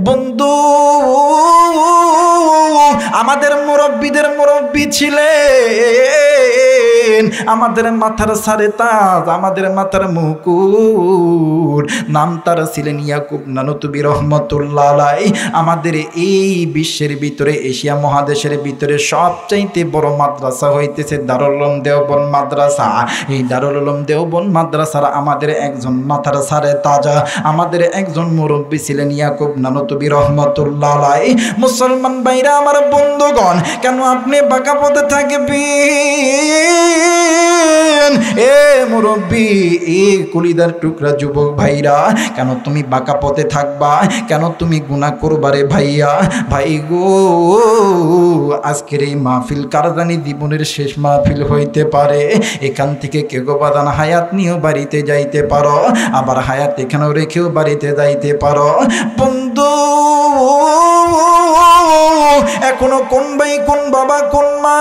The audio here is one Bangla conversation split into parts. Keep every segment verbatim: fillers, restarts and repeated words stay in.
বন্ধু আমাদের মুরব্বীদের মুরব্বী ছিলেন, আমাদের মাথার সারে তাজ, আমাদের মাথার মুকুট, নাম তার ছিলেন ইয়াকুব নানুতুবি রহমতুল্লাহ আলাইহি। আমাদের এই বিশ্বের ভিতরে, এশিয়া মহাদেশের ভিতরে সবচাইতে বড় মাদ্রাসা হইতেছে দারুল উলুম দেওবন্দ মাদ্রাসা। এই দারুল উলুম দেওবন্দ মাদ্রাসার আমাদের একজন মাথার সারে তাজা, আমাদের একজন মুরব্বী ছিলেন ইয়াকুব নানুতুবি রহমতুল্লাহ আলাইহি। মুসলমান ভাইরা আমার বন্ধুগণ, কেন আপনি বাঁকা পথে থাকবেন? এ মুরব্বী, এ কলিদার টুকরা যুবক ভাইরা, কেন তুমি বাঁকা পথে থাকবা? কেন তুমি গুনাহ করবারে ভাইয়া? ভাই গো, আজকের এই মাহফিল কার জানি জীবনের শেষ মাহফিল হইতে পারে। এখান থেকে কেউ বাদান হায়াত নিয়েও বাড়িতে যাইতে পারো, আবার হায়াত এখানেও রেখেও বাড়িতে যাইতে পারো। বন্ধু এখনো কোন ভাই, কোন বাবা, কোন মা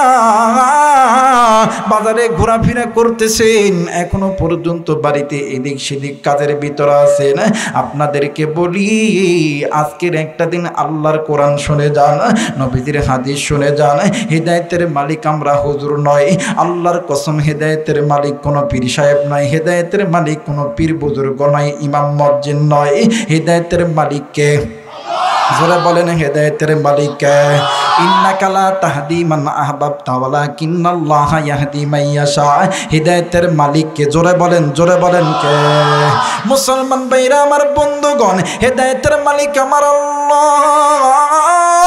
বাজারে ঘোরাফেরা করতেছেন, এখনো পর্যন্ত বাড়িতে এদিক সেদিক কাজের ভিতরে আছেন। আপনাদেরকে বলি, আজকের একটা দিন আল্লাহর কোরআন শুনে যান, নবীজির হাদিস শুনে যান। হেদায়েতের মালিক আমরা হুজুর নয়, আল্লাহর কসম হেদায়েতের মালিক কোনো পীর সাহেব নয়, হেদায়েতের মালিক কোনো পীর বুজুর্গ নয়, ইমাম মসজিদ নয়। হেদায়েতের মালিককে জোরে বলেন, হেদায়েতের মালিক। ইন্নাকা লা তাহদি মান আহবাবতা ওয়ালাকিন্নাল্লাহা ইয়াহদি মান ইয়াশা। হেদায়েতের মালিককে জোরে বলেন, জোরে বলেন কে? মুসলমান ভাইরা আমার বন্ধুগণ, হেদায়েতের মালিক আমার আল্লাহ।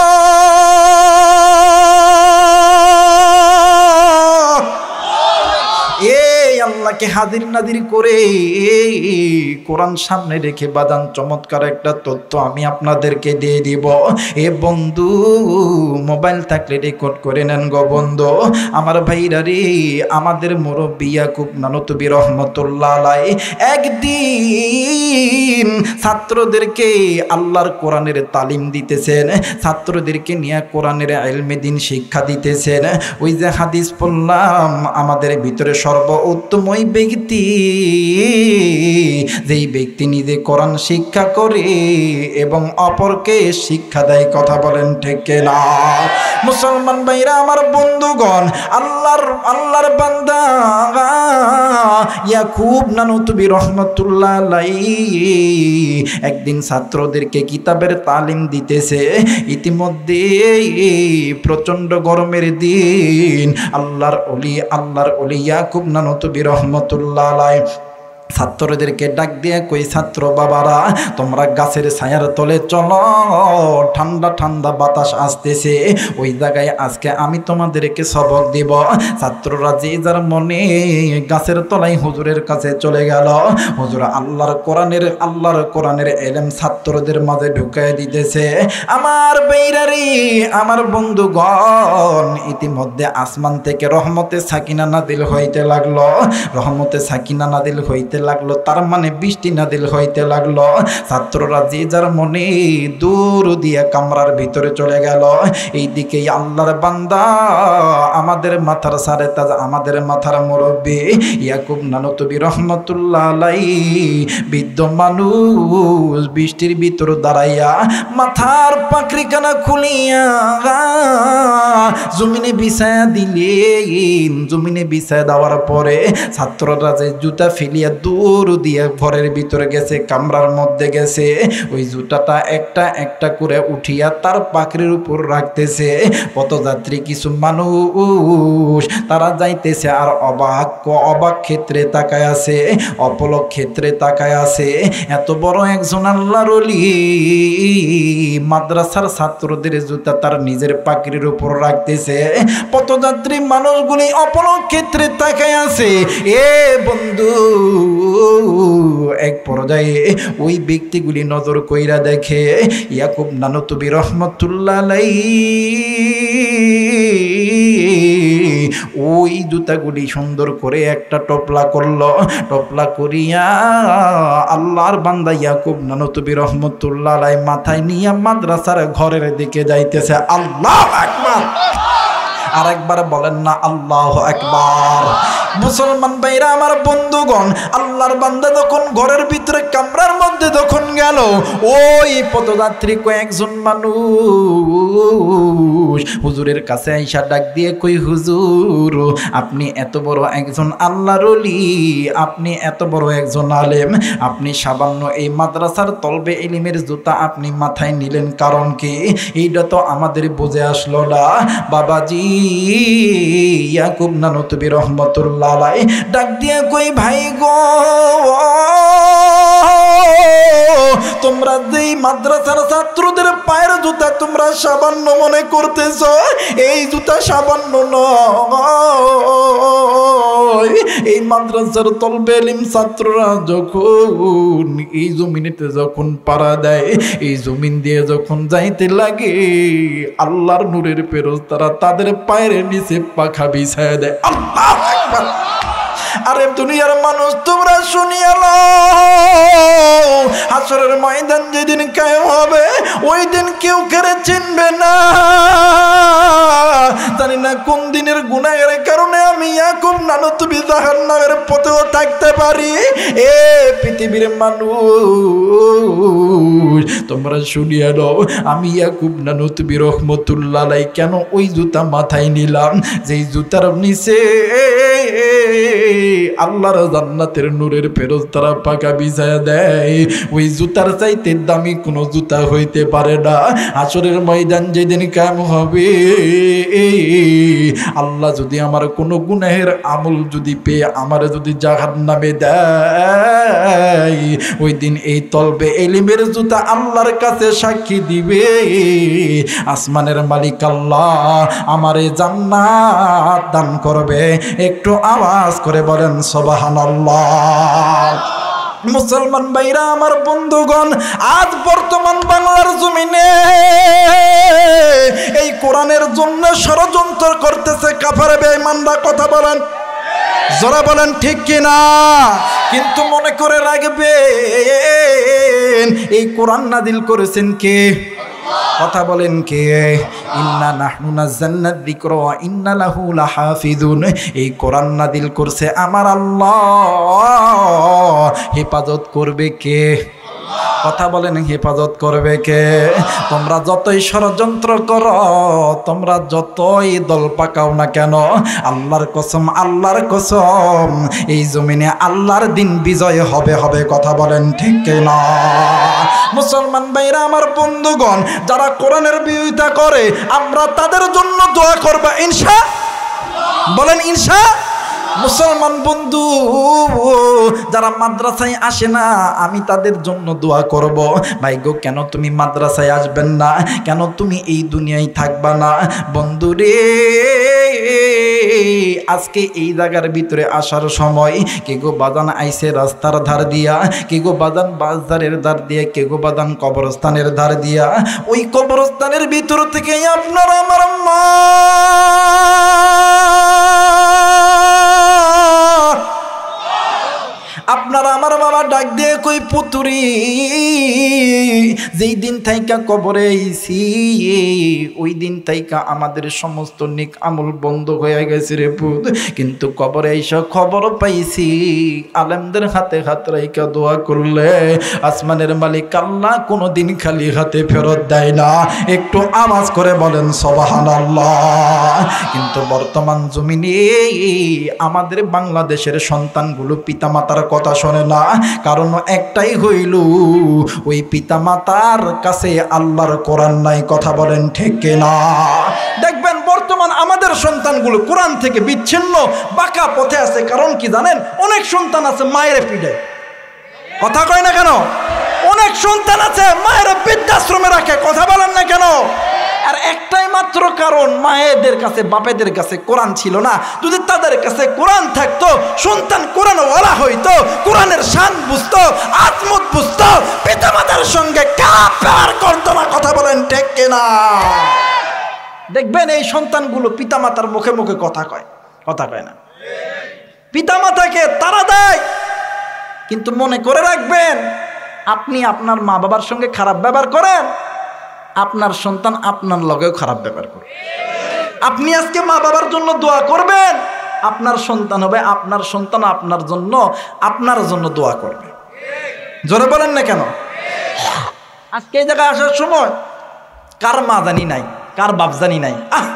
এই আল্লাহকে হাজির নাজির করে কোরআন সামনে রেখে বাদান চমৎকার একটা তথ্য আমি আপনাদেরকে দিয়ে দিব। এ বন্ধু, মোবাইল থাকলে রেকর্ড করে নেন গো বন্ধু। আমার ভাইরা রে, আমাদের মুরব্বী ইয়াকুব নানুতুবি রহমতুল্লাহ আলাইহি একদিন ছাত্রদেরকে আল্লাহর কোরআনের তালিম দিতেছেন, ছাত্রদেরকে নিয়ে কোরআনের ইলমে দ্বীন শিক্ষা দিতেছেন। ওই যে হাদিস পড়লাম, আমাদের ভিতরে সর্বোত্তম ওই ব্যক্তি যেই ব্যক্তি নিজে কোরআন শিক্ষা করে এবং অপরকে শিক্ষা দেয়। কথা বলেন ঠিক না? মুসলমান ভাইরা আমার বন্ধুগণ, আল্লাহর আল্লাহর বান্দা ইয়াকুব নানুতুবি রহমতুল্লাহ আলাইহি একদিন ছাত্রদেরকে কিতাবের তালিম দিতেছে। ইতিমধ্যে প্রচণ্ড গরমের দিন, আল্লাহর ওলি আল্লাহর ওলি ইয়াকুব নানুতুবি রহমতুল্লাহ আলাইহি ছাত্রদেরকে ডাক দিয়ে কই, ছাত্র বাবারা, তোমরা গাছের ছায়ার তলে চলো, ঠান্ডা ঠান্ডা বাতাস আসতেছে, ওই জায়গায় আজকে আমি তোমাদেরকে সবক দিব। ছাত্ররা যে যার মনে গাছের তলায় হুজুরের কাছে চলে গেল। হুজুর আল্লাহর কোরআনের আল্লাহর কোরআনের ইলম ছাত্রদের মাঝে ঢুকাই দিতেছে। আমার বেইরারি, আমার বন্ধুগণ, ইতিমধ্যে আসমান থেকে রহমতে সাকিনা নাদিল হইতে লাগলো, রহমতে সাকিনা নাদিল হইতে লাগলো, তার মানে বৃষ্টি নাদিল হইতে লাগলো। ছাত্ররা যে যার মনে দূর দিয়ে কামরার ভিতরে চলে গেল। এইদিকে আল্লাহর বান্দা, আমাদের মাথার সারে তাজ, আমাদের মাথার মুরব্বী ইয়াকুব নানুতুবি রহমতুল্লাহ আলাইহি বৃদ্ধ মানুষ বৃষ্টির ভিতর দাঁড়াইয়া মাথার পাখরি কানা খুলিয়া জমিনে বিছায়া দিলেন। জমিনে বিছায়া দেওয়ার পরে ছাত্ররা যে জুতা ফেলিয়া দূর দিয়ে ঘরের ভিতরে গেছে, কামরার মধ্যে গেছে, ওই জুতাটা একটা একটা করে উঠিয়া তার পাখরির উপর রাখতেছে। পথযাত্রী কিছু মানুষ তারা যাইতেছে আর অবাক অবাক ক্ষেত্রে তাকায় আছে, অপলক ক্ষেত্রে তাকায় আছে। এত বড় একজন আল্লাহর ওলি মাদ্রাসার ছাত্রদের জুতা তার নিজের পাখরির উপর রাখতেছে। পথযাত্রী মানুষগুলি অপলক ক্ষেত্রে তাকায় আছে। এ বন্ধু, এক পর্যায়ে ওই ব্যক্তিগুলি নজর কইরা দেখে ইয়াকুব নানুতুবি রহমতুল্লাহ আলাইহি ওই জুতাগুলি সুন্দর করে একটা টপলা করলো। টপলা করিয়া আল্লাহর বান্দা ইয়াকুব নানুতুবি রহমতুল্লাহ আলাইহি মাথায় নিয়ে মাদ্রাসার ঘরের দিকে যাইতেছে। আল্লাহু আকবার! আরেকবার বলেন না আল্লাহু আকবার! মুসলমান ভাইরা আমার বন্ধুগণ, আল্লাহর বান্দা যখন ঘরের ভিতরে কামরার মধ্যে যখন গেল, ওই পথযাত্রী কয়েকজন মানুষ হুজুরের কাছে আইসা ডাক দিয়ে কই, হুজুর আপনি এত বড় একজন আল্লাহর ওলি, আপনি এত বড় একজন আলেম, আপনি সামান্য এই মাদ্রাসার তলবে ইলমের জুতা আপনি মাথায় নিলেন, কারণ কি? এইটা তো আমাদের বুঝে আসলো না। বাবাজি ইয়াকুব নানুতুবি রহমতুল্লাহ আলাইহি ডাক দিয়ে কই, ভাই গো তোমরা যেই মাদ্রাসার ছাত্রদের পায়ের জুতা তোমরা সামান্য মনে করতেছ, এই জুতা সামান্য নয়। এই মাদ্রাসার তলবে ইলম ছাত্ররা যখন এই জমিনেতে যখন পাড়া দেয়, এই জমিন দিয়ে যখন যাইতে লাগে, আল্লাহর নূরের ফেরেশতারা তাদের পায়ের নিচে পাখা বিছায় দেয়। আল্লাহু আকবার। আরে দুনিয়ার মানুষ তোমরা শুনিয়া লও, হাসরের ময়দান যেদিন কায়েম হবে, ওই দিন কেউ কারে চিনবে না। জানি না কোন দিনের গুনাহের কারণে আমি ইয়াকুব নানুতুবি জাহান্নামের পথেও থাকতে পারি। এ পৃথিবীর মানুষ তোমরা শুনিয়া লও, আমি ইয়াকুব নানুতুবি রহমতুল্লাহ আলাইহি কেন ওই জুতা মাথায় নিলাম, যেই জুতার নিচে আল্লাহর জান্নাতের নূরের ফেরেশতারা পাকা বিছায়া দেয়। ওই জুতার চাইতে দামি কোনো জুতা হইতে পারে না। হাসরের ময়দান যেদিন কায়েম হবে, আল্লাহ যদি আমার কোনো গুনাহের আমল যদি পেয়ে আমার যদি জাহান্নামে দেয়, ওই দিন এই তলবে ইলমের জুতা আল্লাহর কাছে সাক্ষী দিবে, আসমানের মালিক আল্লাহ আমারে জান্নাত দান করবে। একটু আওয়াজ করে বলেন সুবহানাল্লাহ। মুসলমান ভাইরা আমার বন্ধুগণ, আজ বর্তমান বাংলার জমিনে এই কোরআনের জন্য ষড়যন্ত্র করতেছে কাফের বেঈমানরা। কথা বলেন, জোরে বলেন ঠিক কিনা? কিন্তু মনে করে রাখবেন, এই কোরআন নাযিল করেছেন কে? কথা বলেন কে? ইন্না নাহনু নাযালনা যিকরা ওয়া ইন্না লাহু লাহাফিজুন। এই কোরআন নাযিল করছে আমার আল্লাহ, হেফাজত করবে কে? কথা বলেন, হেফাজত করবে কে? তোমরা যতই ষড়যন্ত্র করো, তোমরা যতই দল পাকাও না কেন, আল্লাহর কসম, আল্লাহর কসম, এই জমিনে আল্লাহর দিন বিজয় হবে হবে। কথা বলেন ঠিক কিনা? মুসলমান ভাইরা আমার বন্ধুগণ, যারা কোরআনের বিরোধিতা করে আমরা তাদের জন্য দোয়া করব ইনশা। বলেন ইনশা। মুসলমান বন্ধু যারা মাদ্রাসায় আসে না, আমি তাদের জন্য দোয়া করব। ভাই গো, কেন তুমি মাদ্রাসায় আসবেন না? কেন তুমি এই দুনিয়ায় থাকবা না? বন্ধু রে, আজকে এই জায়গার ভিতরে আসার সময় কে গো বাদান আইসে রাস্তার ধার দিয়া, কে গো বাদান বাজারের ধার দিয়া, কে গো বাদান কবরস্থানের ধার দিয়া। ওই কবরস্থানের ভিতর থেকে আপনার আমার মা আপনারা আমার বাবা ডাক দিয়ে কই, পুতুরি যেই দিন থাইকা কবরে আইছি, ওই দিন থাইকা আমাদের সমস্ত নেক আমল বন্ধ হয়ে গেছে রে পুত। কিন্তু কবরে আইসা খবর পাইছি, আলেমদের হাতে হাত রাইকা দোয়া করলে আসমানের মালিক আল্লাহ কোনোদিন খালি হাতে ফেরত দেয় না। একটু আওয়াজ করে বলেন সুবহানাল্লাহ। কিন্তু বর্তমান জমিনে আমাদের বাংলাদেশের সন্তানগুলো পিতামাতার কথা শোনে না, কারণ একটাই হইল, ওই পিতামাতার কাছে আল্লাহর কোরআন নাই। কথা বলেন ঠিক না? দেখবেন বর্তমান আমাদের সন্তানগুলো কোরআন থেকে বিচ্ছিন্ন বাঁকা পথে আছে। কারণ কি জানেন? অনেক সন্তান আছে মায়ের পিঠে, কথা কয় না কেন? অনেক সন্তান আছে মায়ের বৃদ্ধাশ্রমে রাখে, কথা বলেন না কেন? আর একটাই মাত্র কারণ, মায়েদের কাছে বাপেদের কাছে কোরআন ছিল না। যদি তাদের কাছে কোরআন থাকতো, সন্তান কোরআন ওয়ালা হইতো, কোরআনের শান বুঝতো, আজমত বুঝতো, পিতামাতার সঙ্গে খারাপ ব্যবহার করতো না। কথা বলেন ঠিক কিনা? দেখবেন এই সন্তানগুলো পিতামাতার মুখে মুখে কথা কয়, কথা কয় না, পিতামাতাকে তারা দেয়। কিন্তু মনে করে রাখবেন, আপনি আপনার মা বাবার সঙ্গে খারাপ ব্যবহার করেন, আপনার সন্তান আপনার লগেও খারাপ ব্যবহার করবে। আপনি আজকে মা বাবার জন্য দোয়া করবেন, আপনার সন্তান হবে, আপনার সন্তান আপনার জন্য আপনার জন্য দোয়া করবে। জোরে বলেন না কেন? আজকে এই জায়গায় আসার সময় কার মা জানি নাই, কার বাপ জানি নাই, আহ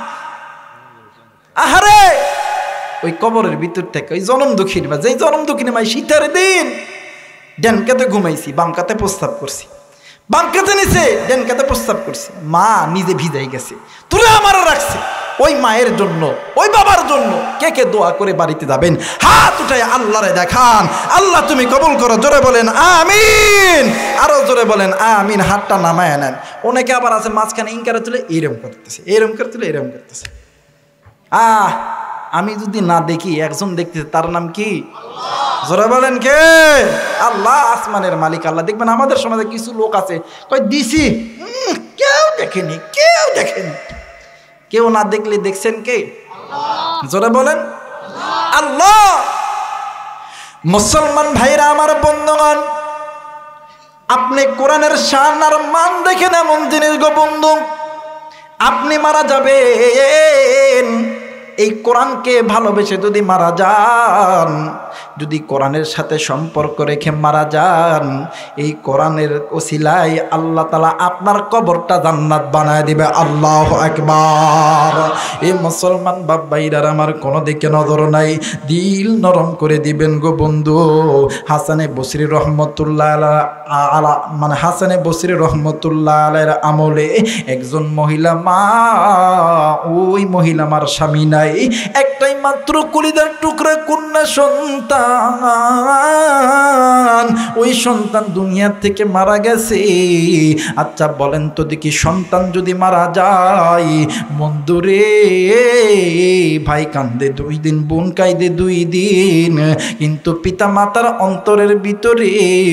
আহারে ওই কবরের ভিতর থেকে ওই জনম দুঃখিনী বা যেই জনম দুঃখিনী মাই শীতের দিন ডেন কাতে ঘুমাইছি, বাম কাতে প্রস্তাব করছি, বাম কাতে নিছে ডেন কাতে প্রস্তাব করছি, মা নিজে ভিজাই গেছে, তুলে আমারও রাখছে। ওই মায়ের জন্য, ওই বাবার জন্য কে কে দোয়া করে বাড়িতে যাবেন? হাত উঠায় আল্লাহরে দেখান, আল্লাহ তুমি কবুল করো। জোরে বলেন আমিন, আরো জোরে বলেন আমিন। হাতটা নামায় নেন। অনেকে আবার আছে মাঝখানে ইনকারে তুলে এরম করতেছে, এরম করে তুলে এরম করতেছে। আহ আমি যদি না দেখি, একজন দেখতেছে, তার নাম কি? জোরে বলেন কে? আল্লাহ, আসমানের মালিক আল্লাহ। দেখবেন আমাদের সমাজে কিছু লোক আছে কই দিছি, কেউ দেখেনি, কেউ দেখেনি। কেউ না দেখলে দেখছেন কে? জোরে বলেন আল্লাহ। মুসলমান ভাইরা আমার, বন্ধুগণ, আপনি কোরআনের শান আর মান দেখেন এমন জিনিস গো বন্ধু। আপনি মারা যাবেন, এই কোরআনকে ভালোবেসে যদি মারা যান, যদি কোরআনের সাথে সম্পর্ক রেখে মারা যান, এই কোরআনের ওসিলায় আল্লাহ তাআলা আপনার কবরটা জান্নাত বানায় দিবে। আল্লাহু আকবার। এই মুসলমান বাপ ভাইরা আমার, কোনো দিকে নজর নাই, দিল নরম করে দিবেন গো বন্ধু। হাসানে বসরি রহমতুল্লাহ আলা মানে হাসানে বসরি রহমতুল্লাহ আলাইহির আমলে একজন মহিলা মা, ওই মহিলা আমার স্বামী নাই, একটাই মাত্র কলিজার টুকরা কন্যা সন্তান। ওই সন্তান দুনিয়া থেকে মারা গেছে। আচ্ছা বলেন তো দেখি, সন্তান যদি মারা যায়, বন্ধুরে, ভাই কান্দে দুই দিন, বোন কাঁদে দুই দিন, কিন্তু পিতা মাতার অন্তরের ভিতরে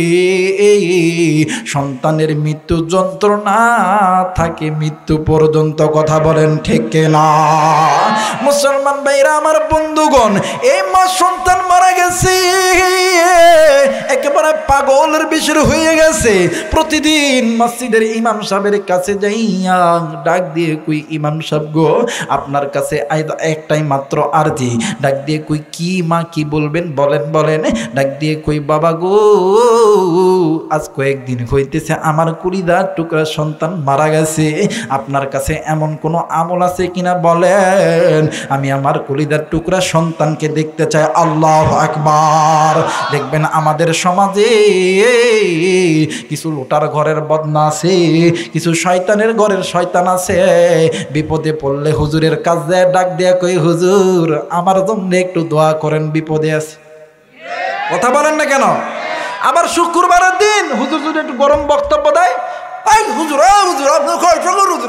সন্তানের মৃত্যু যন্ত্রণা থাকে মৃত্যু পর্যন্ত। কথা বলেন ঠিক না? মুসলমান ভাইরা আমার, বন্ধুগণ, এই মা সন্তান মারা গেছে, একেবারে পাগলের বিষয় হয়ে গেছে। প্রতিদিন মসজিদের ইমাম সাহেবের কাছে যাইয়া ডাক দিয়ে কই, ইমাম সাহেব গো, আপনার কাছে একটাই মাত্র আরজি। ডাক দিয়ে কই, কি মা, কি বলবেন? বলেন বলেন। ডাক দিয়ে কই, বাবা গো, আজ কয়েকদিন হইতেছে আমার কুড়িদার টুকরা সন্তান মারা গেছে। আপনার কাছে এমন কোনো আমল আছে কিনা বলেন, আমি আমার কলিজার টুকরা সন্তানকে দেখতে চাই। আল্লাহু আকবার। দেখবেন আমাদের সমাজে কিছু লোটার ঘরের বদনা আছে, কিছু শয়তানের ঘরের শয়তান আছে। বিপদে পড়লে হুজুরের কাছে ডাক দেয়া কই, হুজুর আমার জন্য একটু দোয়া করেন, বিপদে আছে। কথা বলেন না কেন? আবার শুক্রবারের দিন হুজুর যদি একটু গরম বক্তব্য দেয়, এই হুজুর, হুজুর আপনার কয় টাকার হুজুর,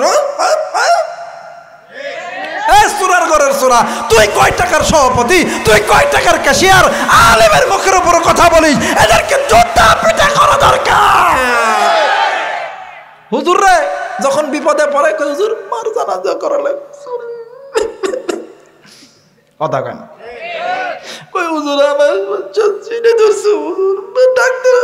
সুরার ঘরের সুরা, তুই কয় টাকার সভাপতি, তুই কয় টাকার ক্যাশিয়ার, আলেমের মুখের উপর কথা বলিস, এদেরকে জোতা পিটা করা দরকার। হুজুর রে যখন বিপদে পড়ে, হুজুর মার জানাজা করালে কথা কেন কই, হুজুর আমার চিনে ধরছে, হুজুর ডাক্তার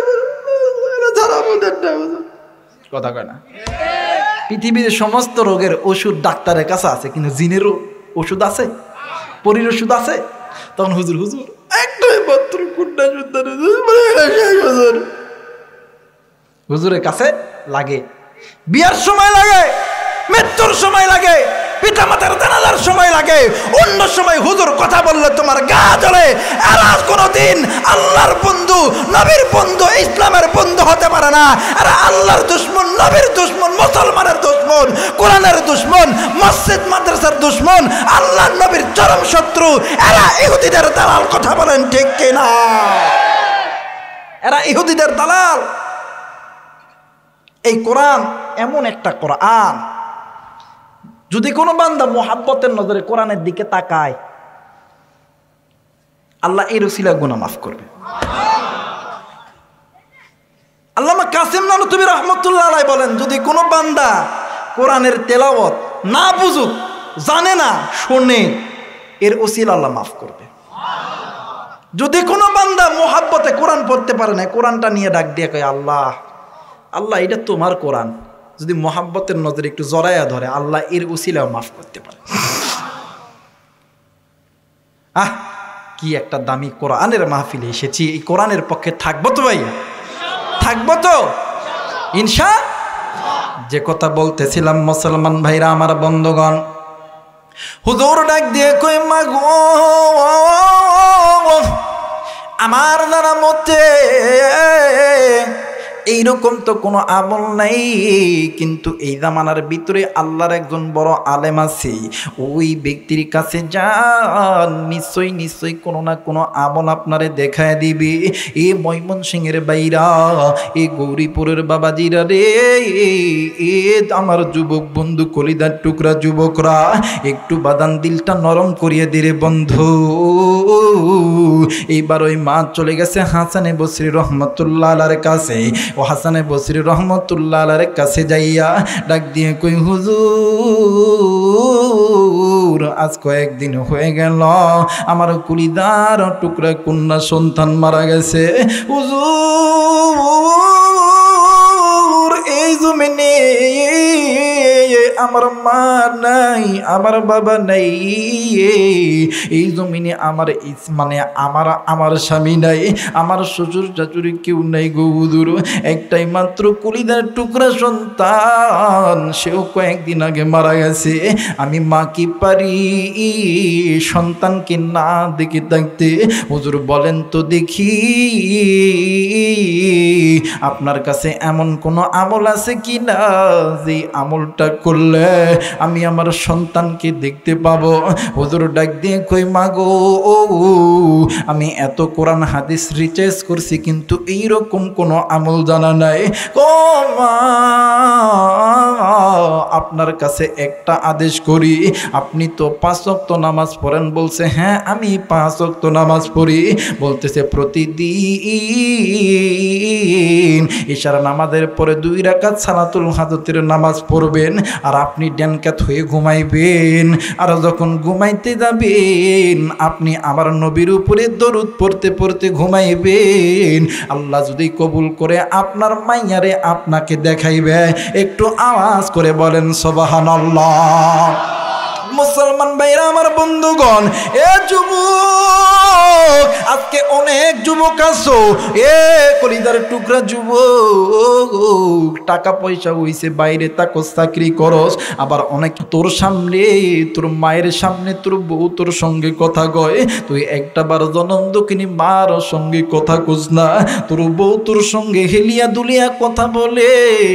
কথা কয় না। পৃথিবীর সমস্ত রোগের ওষুধ ডাক্তারের কাছে আছে, কিন্তু জিনেরও ওষুধ আছে, পরীর ওষুধ আছে। তখন হুজুর হুজুর একটাই মাত্র কুন্ডা হুজুর হুজুরের কাছে লাগে, বিয়ার সময় লাগে, মৃত্যুর সময় লাগে, পিতা মাতার জানাজার সময় লাগে, অন্য সময় হুজুর কথা বললে তোমার গা জ্বলে। এরা কোনদিন আল্লাহর বন্ধু, নবীর বন্ধু, ইসলামের বন্ধু হতে পারে না। এরা আল্লাহর দুশমন, নবীর দুশমন, মুসলমানের দুশমন, কোরআনের দুশমন, মসজিদ মাদ্রাসার দুশমন, আল্লাহর নবীর চরম শত্রু। এরা ইহুদিদের দালাল। কথা বলেন ঠিক কিনা? এরা ইহুদিদের দালাল। এই কোরআন এমন একটা কোরআন, যদি কোনো বান্দা মোহাব্বতের নজরে কোরআনের দিকে তাকায়, আল্লাহ এর উসিলা গুনাহ মাফ করবে। আল্লামা কাসিম নানুতুবি রহমতুল্লাহ আলাইহি বলেন, যদি কোনো বান্দা কোরআনের তেলাওয়াত না বুঝুক, জানে না, শোনে, এর উসিলা আল্লাহ মাফ করবে। যদি কোনো বান্দা মোহাব্বতে কোরআন পড়তে পারে না, কোরআনটা নিয়ে ডাক দিয়ে কয়, আল্লাহ আল্লাহ এটা তোমার কোরআন, যদি মোহাব্বতের নজরে একটু জড়াইয়া ধরে, আল্লাহ এর উসিলাও মাফ করতে পারে। আহ কি একটা দামি কোরআনের মাহফিলে এসেছি, এই কোরআনের পক্ষে থাকবো তো ভাই, থাকবো তো ইনশা। যে কথা বলতেছিলাম মুসলমান ভাইরা আমার বন্ধুগণ, হুজুর ডাক দিয়ে কই মা গো আমার দ্বারা মতে এইরকম তো কোনো আমল নাই, কিন্তু এই জামানার ভিতরে আল্লাহর একজন বড় আলেম আছে, ওই ব্যক্তির কাছে যান, নিশ্চয়ই নিশ্চয়ই কোনো না কোনো আমল আপনারে দেখায় দিবে। এ ময়মনসিংহের বাইরা, এ গৌরীপুরের বাবাজিরা রে, এ আমার যুবক বন্ধু কলিদার টুকরা যুবকরা, একটু বাদান দিলটা নরম করিয়ে দিরে বন্ধু। এইবার ওই মা চলে গেছে হাসানে বসরি রহমতুল্লাহ আলার কাছে। ও হাসানে বসরি রহমতুল্লাহ আলার কাছে যাইয়া ডাক দিয়ে কই হুজুর আজ কয়েকদিন হয়ে গেল আমার কুলিদার টুকরা কন্যা সন্তান মারা গেছে। হুজুর এই জমিনে আমার মা নাই, আমার বাবা নাই, এই জমিনে আমার মানে আমার আমার স্বামী নাই, আমার শ্বশুর শাশুড়ি কেউ নাই গো হুজুর, একটাই মাত্র কলিদার টুকরা সন্তান, সেও কয়েকদিন আগে মারা গেছে। আমি মা কি পারি সন্তানকে না দেখে থাকতে? হুজুর বলেন তো দেখি আপনার কাছে এমন কোনো আমল আছে কি না যে আমলটা করলে আমি আমার সন্তানকে দেখতে পাবো? হুজুর ডাক দিয়ে কই মাগো আমি এত কোরআন হাদিস রিসার্চ করছি কিন্তু এইরকম কোনো আমল জানা নাই। ও মা আপনার কাছে একটা আদেশ করি, আপনি তো পাঁচ ওয়াক্ত নামাজ পড়েন। বলছে হ্যাঁ আমি পাঁচ ওয়াক্ত নামাজ পড়ি। বলতেছে প্রতিদিন ইশারা নামাজের পরে দুই রাকাত সালাতুল হাজতের নামাজ পড়বেন, আর আপনি ড্যানকাত হয়ে ঘুমাইবেন, আর যখন ঘুমাইতে যাবেন আপনি আমার নবীর উপরে দরুদ পড়তে পড়তে ঘুমাইবেন। আল্লাহ যদি কবুল করে আপনার মাইয়ারে আপনাকে দেখাইবে। একটু আওয়াজ করে বলেন সুবহানাল্লাহ। মুসলমান ভাইরা আমার বন্ধুগণ, এ যুবক আজকে অনেক যুবক আছো, এ কলিদার টুকরা যুবক, টাকা পয়সা হইছে বাইরে তাকো চাকরি করস, আবার অনেক তোর সামনে তোর মায়ের সামনে তোর বউ তোর সঙ্গে কথা কয়, তুই একটা বার জনম দক্ষিণী মার সঙ্গে কথা কস না, তোর বউ তোর সঙ্গে হেলিয়া দুলিয়া কথা বলে,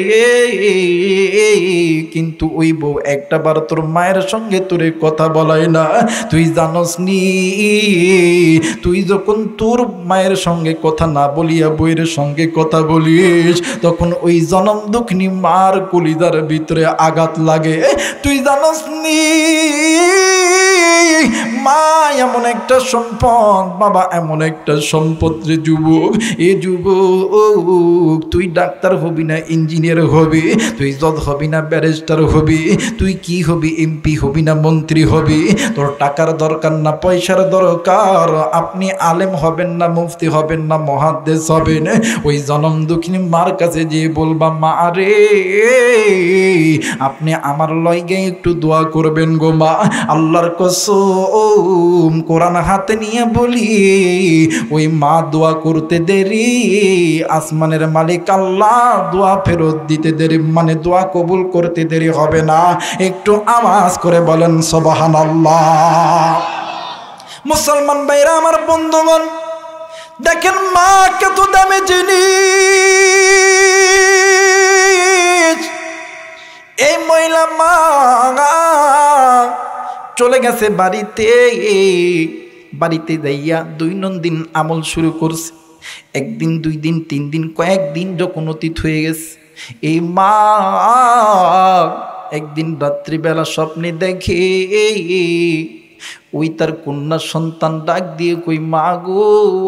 কিন্তু ওই বউ একটা বার তোর মায়ের সঙ্গে তোরে কথা বলায় না। তুই জানোস নি তুই যখন তোর মায়ের সঙ্গে কথা না বলিয়া বইয়ের সঙ্গে কথা বলিস তখন ওই জনম দুঃখিনী মার কলিজার ভিতরে আঘাত লাগে। তুই জানোস নি মা এমন একটা সম্পদ, বাবা এমন একটা সম্পদ রে যুবক। এ যুবক তুই ডাক্তার হবি না ইঞ্জিনিয়ার হবি, তুই জজ হবি না ব্যারিস্টার হবি, তুই কি হবি এমপি হবি না মন্ত্রী হবি, তোর টাকার দরকার না পয়সার দরকার, আপনি আলেম হবেন না মুফতি হবেন না মুহাদ্দিস হবেন, ওই জনম দুঃখিনী মার কাছে যে বলবা মা রে আপনি আমার লইগে একটু দোয়া করবেন গো মা। আল্লাহর কসম কোরআন হাতে নিয়ে বলি ওই মা দোয়া করতে দেরি আসমানের মালিক আল্লাহ দোয়া ফেরত দিতে দেরি, মানে দোয়া কবুল করতে দেরি হবে না। একটু আওয়াজ করে বলেন সুবহানাল্লাহ। মুসলমান ভাইরা আমার বন্ধুগণ দেখেন মা কত দামি জিনিস। এই মহিলা মা চলে গেছে বাড়িতে, বাড়িতে যাইয়া দৈনন্দিন আমল শুরু করছে। একদিন দুই দিন তিন দিন কয়েকদিন যখন অতীত হয়ে গেছে, এই মা একদিন রাত্রিবেলা স্বপ্নে দেখে ওই তার কন্যা সন্তান ডাক দিয়ে কই মা গো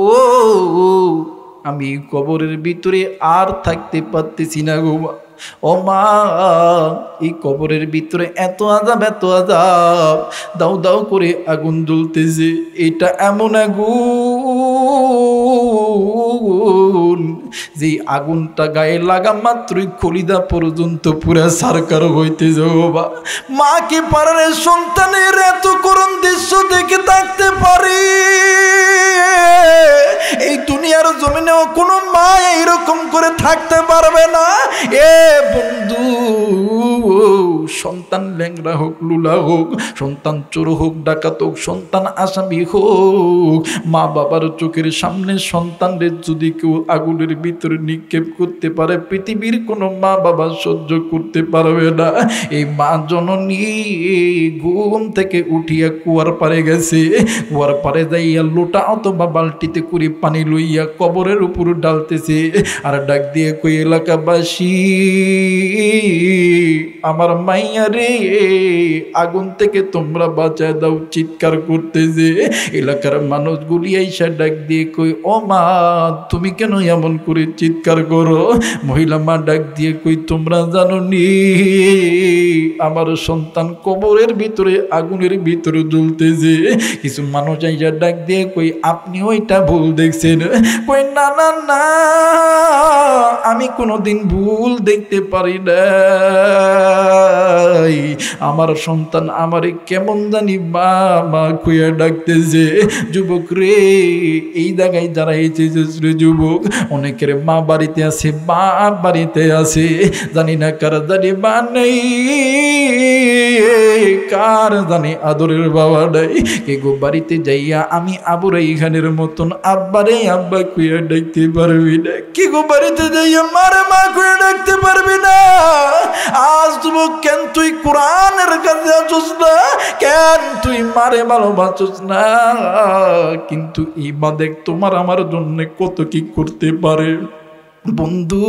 আমি কবরের ভিতরে আর থাকতে পারতেছি না গো। ও মা এই কবরের ভিতরে এত আযাব এত আযাব, দাও দাও করে আগুন জ্বলতেছে, এটা এমন আগুন যে আগুনটা গায়ে লাগা মাত্রই কলিজা পর্যন্ত পুরা সারকার হইতে যাবা। মা কি পারে সন্তানের এত করুণ দৃশ্য দেখে থাকতে পারে? এই দুনিয়ার জমিনেও কোনো মা এইরকম করে থাকতে পারবে না। এ বন্ধু, সন্তান ল্যাংড়া হোক, লুলা হোক, সন্তান চোর হোক, ডাকাত হোক, সন্তান আসামি হোক, মা বাবার চোখের সামনে সন্তানদের যদি কেউ আগুনের ভিতরে নিক্ষেপ করতে পারে, পৃথিবীর কোনো মা বাবা সহ্য করতে পারবে না। এই মা জননী ঘুম থেকে উঠিয়া কুয়ার পারে গেছে, কুয়ার পারে যাইয়া লোটা অথবা বালতিতে করে পানি লইয়া কবরের উপর ডালতেছে, আর ডাক দিয়ে কই, এলাকাবাসী, আমার মাইয়া রে, আগুন থেকে তোমরা বাঁচায় দাও। চিৎকার করতেছে। এলাকার মানুষগুলি আইসা ডাক দিয়ে কই, ও মা, তুমি কেন এমন করে চিৎকার করো? মহিলা মা ডাক দিয়ে কই, তোমরা জানো নি আমার সন্তান কবরের ভিতরে আগুনের ভিতরে জ্বলতেছে। কিছু মানুষ আইসা ডাক দিয়ে কই, আপনি ওইটা ভুল দেখছেন। কই, না না না, আমি কোনোদিন ভুল দেখতে পারি না। আমার সন্তান আমারে কেমন জানি মা মা খুঁয়া ডাকতেছে। যুবক রে, এই জায়গায় যারা এসেছে যুবক, অনেকের মা বাড়িতে আছে, বাপ বাড়িতে আছে, জানি না কার জানি মা নেই, কার জানি আদরের বাবা নাই। কে গো বাড়িতে যাইয়া আমি আবুর এইখানের মতন আব্বারে আব্বা খুঁয়া ডাকতে পারবি না? কে গো বাড়িতে যাইয়া মারে মা খুঁয়া ডাকতে পারবি না? আজ যুবক, কেন তুই কোরআনের কাছে আছোস না? কেন তুই মারে ভালোবাসোস না? কিন্তু এই মা দেখ তোমার আমার জন্য কত কি করতে পারে। বন্ধু,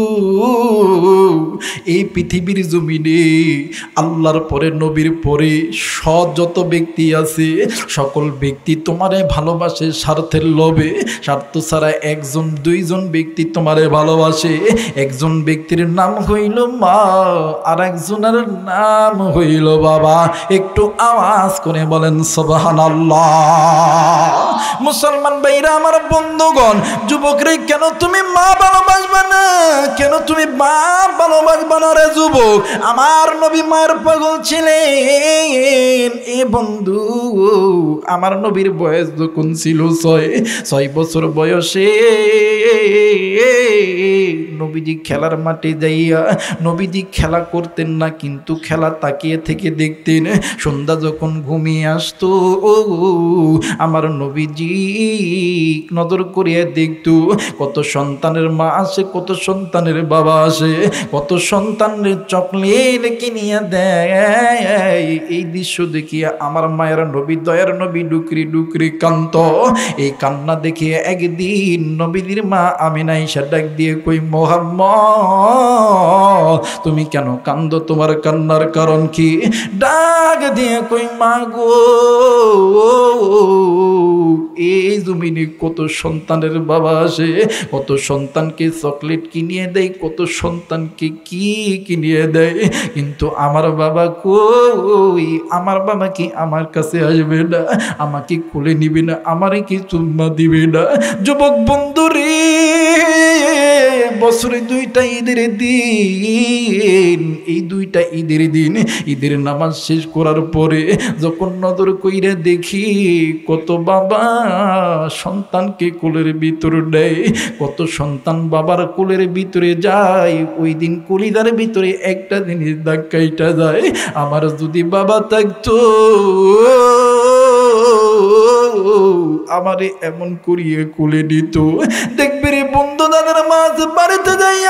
এই পৃথিবীর জমিনে আল্লাহর পরে, নবীর পরে সৎ যত ব্যক্তি আছে, সকল ব্যক্তি তোমারে ভালোবাসে স্বার্থের লোভে। স্বার্থ ছাড়া একজন দুইজন ব্যক্তি তোমারে ভালোবাসে। একজন ব্যক্তির নাম হইল মা, আর একজনের নাম হইল বাবা। একটু আওয়াজ করে বলেন সুবহানাল্লাহ। মুসলমান ভাইরা আমার, বন্ধুগণ, যুবকরে, কেন তুমি মা ভালোবাসবে না? কেন তুমি বাপ ভালোবাসবে না রে যুবক? আমার নবী মার পাগল ছিলেন। এ বন্ধু, আমার নবীর বয়স যখন ছিল ছয় ছয় বছর বয়সে নবীজি খেলার মাঠে যাইয়া, নবীজি খেলা করতেন না কিন্তু খেলা তাকিয়ে থেকে দেখতেন। সন্ধ্যা যখন ঘুমিয়ে আসতো, ও আমার নবীজি নজর করিয়া দেখতো কত সন্তানের মা আসে, কত সন্তানের বাবা আসে, কত সন্তানের চকলেট কিনিয়া দেয়। এই দৃশ্য দেখিয়া আমার মায়ের নবী, দয়ার নবী ডুকরি ডুকরি কান্ত। এই কান্না দেখিয়ে একদিন নবীদের মা আমিনা ইসা ডাক দিয়ে কই, মুহাম্মদ, তুমি কেন কান্দো? তোমার কান্নার কারণ কি? ডাক দিয়ে কই, মা গো, এই জমিনে কত সন্তানের বাবা আসে, কত সন্তানকে চকলেট কিনিয়ে দেয়, কত সন্তানকে কি কিনিয়ে দেয়, কিন্তু আমার বাবা কই? আমার বাবা কি আমার কাছে আসবে না? আমাকে কোলে নিবে না? আমারে কি চুম্মা দিবে না? যুবক বন্ধু রে, বছরে দুইটা ঈদের দিন, এই দুইটা ঈদের দিন ঈদের নামাজ শেষ করার পরে যখন নজর কইরা দেখি কত বাবা সন্তানকে কোলের ভিতরে দেয়, কত সন্তান বাবার কোলের ভিতরে যায়, ওই দিন কলিজার ভিতরে একটা জিনিস ধাক্কাইটা যায়, আমার যদি বাবা থাকতো আমারে এমন করিয়ে কোলে দিত। দেখবে রে বন্ধু, দাদার মাঝ বাড়িতে যাই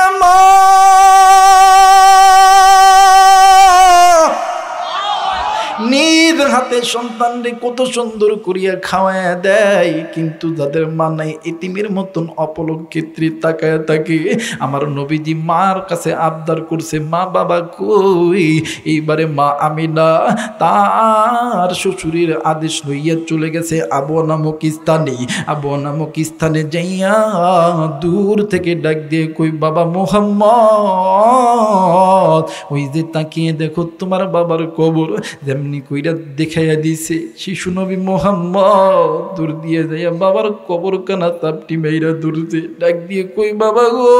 নিজ হাতে সন্তানরে কত সুন্দর করিয়া খাওয়ায় দেয়, কিন্তু যাদের মা নাই এতিমের মতন অপলক ক্ষেত্রে তাকায় থাকে। আমার নবীজি মার কাছে আবদার করছে, মা বাবা কই? এইবারে মা আমিনা তার শ্বশুরের আদেশ লইয়া চলে গেছে আবুয়া নামক স্থানে। আবুয়া নামক স্থানে যাইয়া দূর থেকে ডাক দিয়ে কই, বাবা মুহাম্মদ, ওই যে তাকিয়ে দেখো তোমার বাবার কবর। যেমনি কইরা দেখাইয়া দিছে শিশু নবী মোহাম্মদ দূর দিয়ে যাইয়া বাবার কবর কানা চাপটি মেয়েরা দূরছে ডাক দিয়ে কই বাবা গো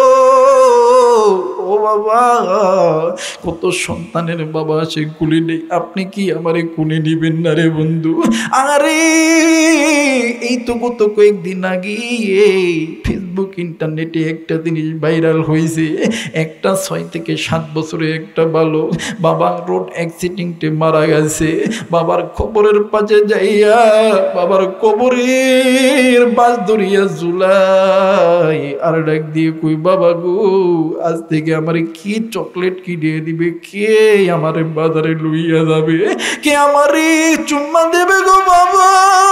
ও বাবা কত সন্তানের বাবা সে কুলি নেই আপনি কি আমারে কুলে নিবেন না রে বন্ধু আরে এই তো গত কয়েকদিন আগে ফেসবুক ইন্টারনেটে একটা জিনিস ভাইরাল হয়েছে একটা ছয় থেকে সাত বছরে একটা বালক বাবা রোড অ্যাক্সিডেন্টে মারা গেছে বাবার কবরের পাশে যাইয়া বাবার কবরের বাস ধরিয়া ঝুলাই আর ডাক দিয়ে কই বাবা গো আজ থেকে আমার কি চকলেট কিনে দিবে কে আমার বাজারে লইয়া যাবে কে আমারে চুম্মা দেবে গো বাবা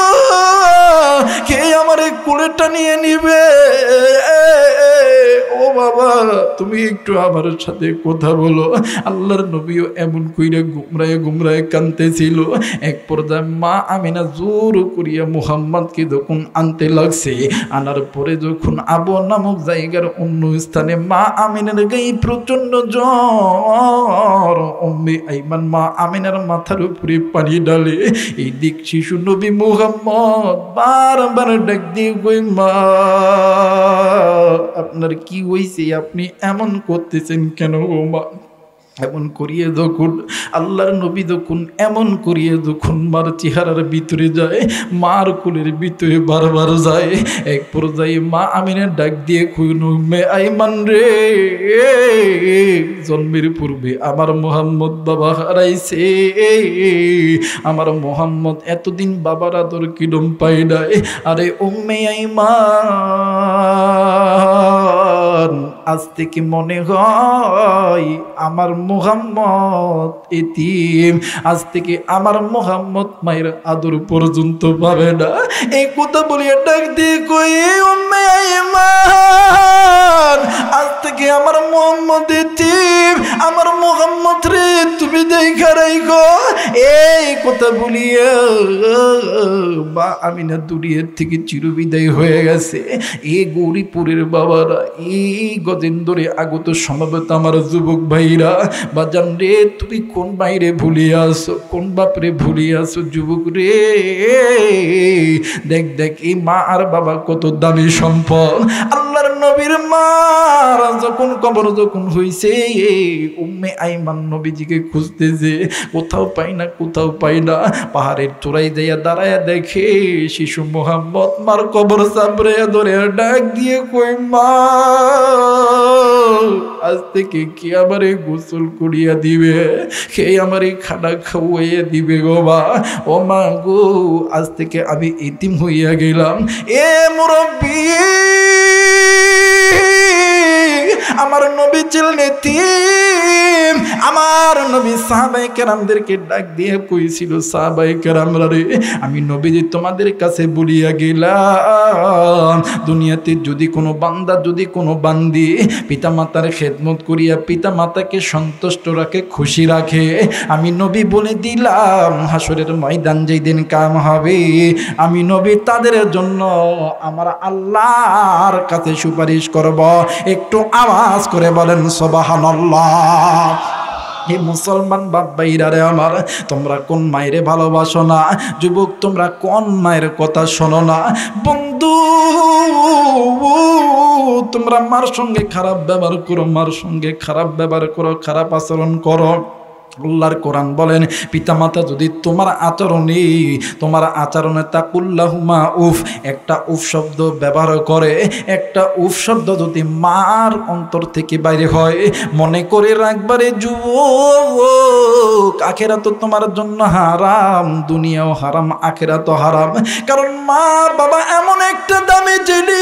কে আমারে কুলেটা নিয়ে নিবে ও বাবা তুমি একটু আমার সাথে কথা বলো আল্লাহর নবীও এমন কইরা গুমরায় গুমরায় কাঁদতেছিল এক পর্যায়ে মা আমিনা জোর করিয়া মুহাম্মদকে যখন আনতে লাগছে আনার পরে যখন আবু নামক জায়গার অন্য স্থানে মা আমিনার গায়ে প্রচন্ড জ্বর উম্মে আইমান মা আমিনার মাথার উপরে পানি ডালে এই দিক শিশু নবী মুহাম্মদ বারবার ডাক দিয়ে কই মা আপনার কি হইছে আপনি এমন করতেছেন কেন গো মা এমন করিয়ে যখন আল্লাহর নবী যখন এমন করিয়ে যখন মার চেহারার ভিতরে যায় মার কুলের ভিতরে বারবার যায় এক পর্যায়ে মা আমিনের ডাক দিয়ে কইল মে আইমান রে জন্মের পূর্বে আমার মোহাম্মদ বাবা হারাইছে আমার মোহাম্মদ এতদিন বাবার আদর কিরম পাই নাই আরে উম্মে আইমান আজ থেকে মনে হয় আমার মোহাম্মদ এতিম আজ থেকে আমার মোহাম্মদ মায়ের আদর পর্যন্ত পাবে না এই কথা বলিয়া ডাক দিয়ে কই উম্মে আইমান আজ থেকে আমার মোহাম্মদ এতিম আমার মোহাম্মদ রে তুমি দেখা রাখো এই কথা বলিয়া মা আমিনা দুনিয়ার থেকে চিরবিদায় হয়ে গেছে এই গৌরীপুরের বাবারা এই গজেন্দ্রে আগত সমাবেত আমার যুবক ভাইরা বাজান রে তুমি কোন বাইরে ভুলিয়ে আসো কোন বাপরে ভুলিয়ে আসো যুবক রে দেখ দেখ এই মা আর বাবা কত দামি সম্পদ আল্লাহর নবীর মা যখন কবর যখন হইছে উম্মে আইমান নবীজিকে খুঁজতেছে কোথাও পাই না কোথাও পাই না পাহাড়ের চূড়ায় যাইয়া দাঁড়ায় দেখে শিশু মোহাম্মদ মার কবর চাপড়ে ধরে ডাক দিয়ে কই মা আজ থেকে কি আমারে গোসল করিয়া দিবে কে আমারে খানা খাওয়াইয়া দিবে গো মা ও মা গো আজ থেকে আমি এতিম হইয়া গেলাম এ মুরব্বী আমার নবী ছিলেন এতিম আমার নবী সাহাবায়ে কেরামদেরকে ডাক দিয়ে কইছিল সাহাবায়ে কেরামরা রে আমি নবীজি তোমাদের কাছে বলিয়া গেলাম দুনিয়াতে যদি কোনো বান্দা যদি কোনো বান্দি পিতামাতার খেদমত করিয়া পিতামাতাকে সন্তুষ্ট রাখে খুশি রাখে আমি নবী বলে দিলাম হাসরের ময়দান যেই দিন কায়েম হবে আমি নবী তাদের জন্য আমার আল্লাহর কাছে সুপারিশ করব একটু আওয়াজ করে বলেন সুবহানাল্লাহ হে মুসলমান বাপ ভাইরা রে আমার তোমরা কোন মায়েরে ভালোবাসো না যুবক তোমরা কোন মায়ের কথা শোনো না বন্ধু তোমরা মার সঙ্গে খারাপ ব্যবহার করো মার সঙ্গে খারাপ ব্যবহার করো খারাপ আচরণ করো আল্লাহর কোরআন বলেন পিতামাতা যদি তোমার আচরণে তোমার আচরণে তাকুল্লাহুমা উফ একটা উফ শব্দ ব্যবহার করে একটা উফ শব্দ যদি মার অন্তর থেকে বাইরে হয় মনে করে রাখবারে যুবক আখিরাত তোমার জন্য হারাম দুনিয়াও হারাম আখিরাত হারাম কারণ মা বাবা এমন একটা দামি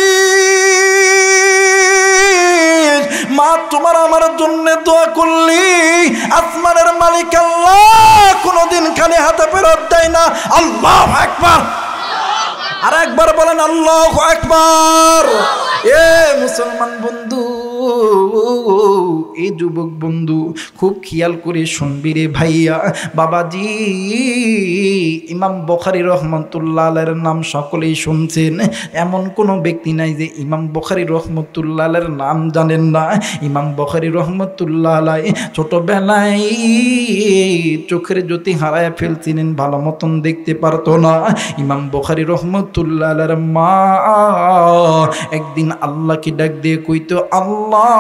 জিনিস মা তোমার আমার জন্য দোয়া করলি আসমানের মালিক আল্লাহ কোনদিন খালি হাতে ফেরত দেয় না আল্লাহু আকবার আর একবার বলেন আল্লাহু আকবার এ মুসলমান বন্ধু এই যুবক বন্ধু খুব খেয়াল করে শুনবি রে ভাইয়া বাবাজি, ইমাম বুখারী রাহমাতুল্লাহ আলাইহির নাম সকলেই শুনছেন, এমন কোনো ব্যক্তি নাই যে ইমাম বুখারী রাহমাতুল্লাহ আলাইহির নাম জানেন না। ইমাম বুখারী রাহমাতুল্লাহ আলাইহি ছোটবেলায় চোখের জ্যোতি হারায় ফেলছিলেন, ভালো মতন দেখতে পারতো না। ইমাম বুখারী রাহমাতুল্লাহ আলাইহির মা একদিন আল্লাহকে ডাক দিয়ে কইতো, আল্লাহ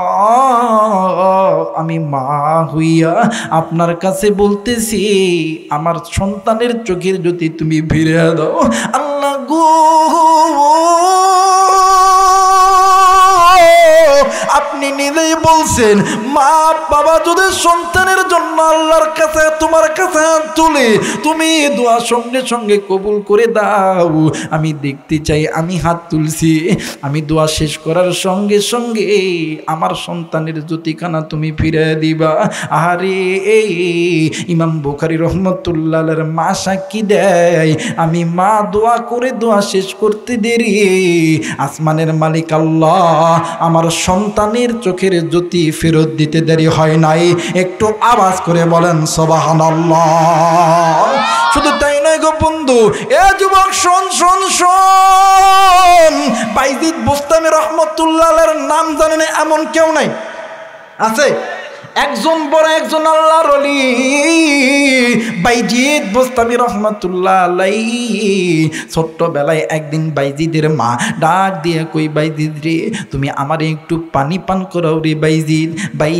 আমি মা হইয়া আপনার কাছে বলতেছি আমার সন্তানের চোখের জ্যোতি তুমি ফিরে দাও। আল্লাহ গো, আপনি নিজেই বলছেন মা বাবা যদি সন্তানের জন্য আল্লাহর কাছে তোমার কাছে তুলে তুমি দোয়া সঙ্গে সঙ্গে কবুল করে দাও। আমি দেখতে চাই আমি হাত তুলছি, আমি দোয়া শেষ করার সঙ্গে সঙ্গে আমার সন্তানের জ্যোতিখানা তুমি ফিরে দিবা। আরে এই ইমাম বুখারী রাহমাতুল্লাহ আলাইহির মা সাক্ষী দেয়, আমি মা দোয়া করে দোয়া শেষ করতে দেরি আসমানের মালিক আল্লাহ আমার সন্তানের চোখের জ্যোতি ফেরত দিতে দেরি হয় নাই। একটু আওয়াজ করে বলেন সুবহানাল্লাহ। শুধু তাই নয় গো বন্ধু, এ যুবক শোন শোন শোন, বাইজিদ বুস্তামি রাহমাতুল্লাহ আলাইহির নাম জানেন এমন কেউ নাই? আছে একজন বড় একজন আল্লাহর ওলি, বাইজিদ বুস্তামি রাহমাতুল্লাহ আলাইহি। ছোট্টবেলায় একদিন বাইজিদের মা ডাক দিয়ে কই, বাইজিদ রে তুমি আমারে একটু পানি পান করাও রে বাইজিদ।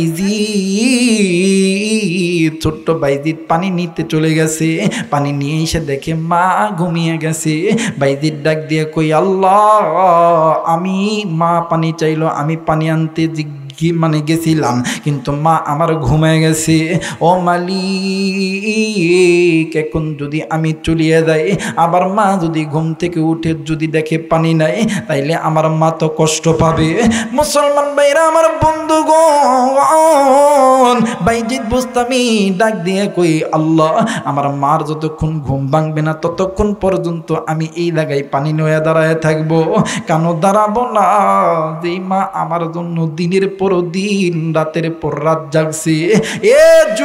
বাইজিদ ছোট্ট বাইজিদ পানি নিতে চলে গেছে, পানি নিয়ে এসে দেখে মা ঘুমিয়ে গেছে। বাইজিদ ডাক দিয়ে কই, আল্লাহ আমি মা পানি চাইলো, আমি পানি আনতে জিজ্ঞাসা কি মানে গেছিলাম, কিন্তু মা আমার ঘুমিয়ে গেছে। ও মালিক, এখন যদি আমি চলিয়ে যাই, আবার মা যদি ঘুম থেকে উঠে যদি দেখে পানি নাই, তাইলে আমার মা তো কষ্ট পাবে। মুসলমান ভাইরা আমার বন্ধুগণ, বাইজিদ বুস্তামি ডাক দিয়ে কই, আল্লাহ আমার মার যতক্ষণ ঘুম ভাঙবে না ততক্ষণ পর্যন্ত আমি এই জায়গায় পানি নিয়ে দাঁড়ায় থাকবো। কেন দাঁড়াবো না? যে মা আমার জন্য দিনের পর দিন রাতের পর রাত জাগছে। এ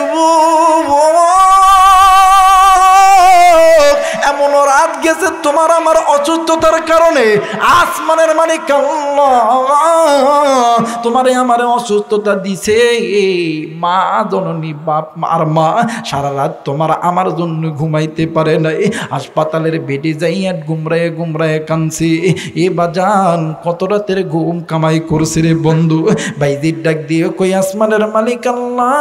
যুবক, এমন রাত গেছে তোমার আমার অসুস্থতার কারণে, আসমানের মালিক আল্লাহ তোমারে আমার অসুস্থতা দিছে। মা জননী বাপ আর মা সারা রাত তোমার আমার জন্য ঘুমাইতে পারে নাই, হাসপাতালের বেডে যাইয়া গুমরায় গুমরায় কানছে। এ বাজান কত রাতের ঘুম কামাই করছে রে বন্ধু। বাইজিদ ডাক দিয়ে কই, আসমানের মালিক আল্লাহ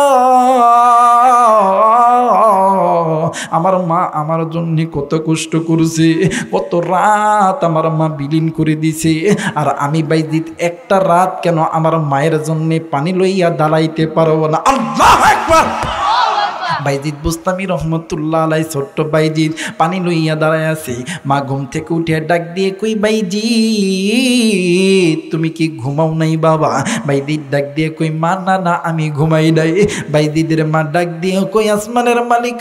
আমার মা আমার জন্য কত কষ্ট করছে, কত রাত আমার মা বিলীন করে দিছে, আর আমি বাইজিদ একটা রাত কেন আমার মায়ের জন্য পানি লইয়া দাঁড়াইতে পারবো না? আল্লাহু আকবার। বাইজিদ বুস্তামি রহমতুল্লাহ আলাইহি ছোট্ট বাইজিদ পানি লইয়া দাঁড়ায় আছে। মা ঘুম থেকে উঠে ডাক দিয়ে কই, বাইজিদ তুমি কি ঘুমাও নাই বাবা? বাইজিদ ডাক দিয়ে কই, মা না না আমি ঘুমাই নাই। বাইজিদের মা ডাক দিয়ে কই, আসমানের মালিক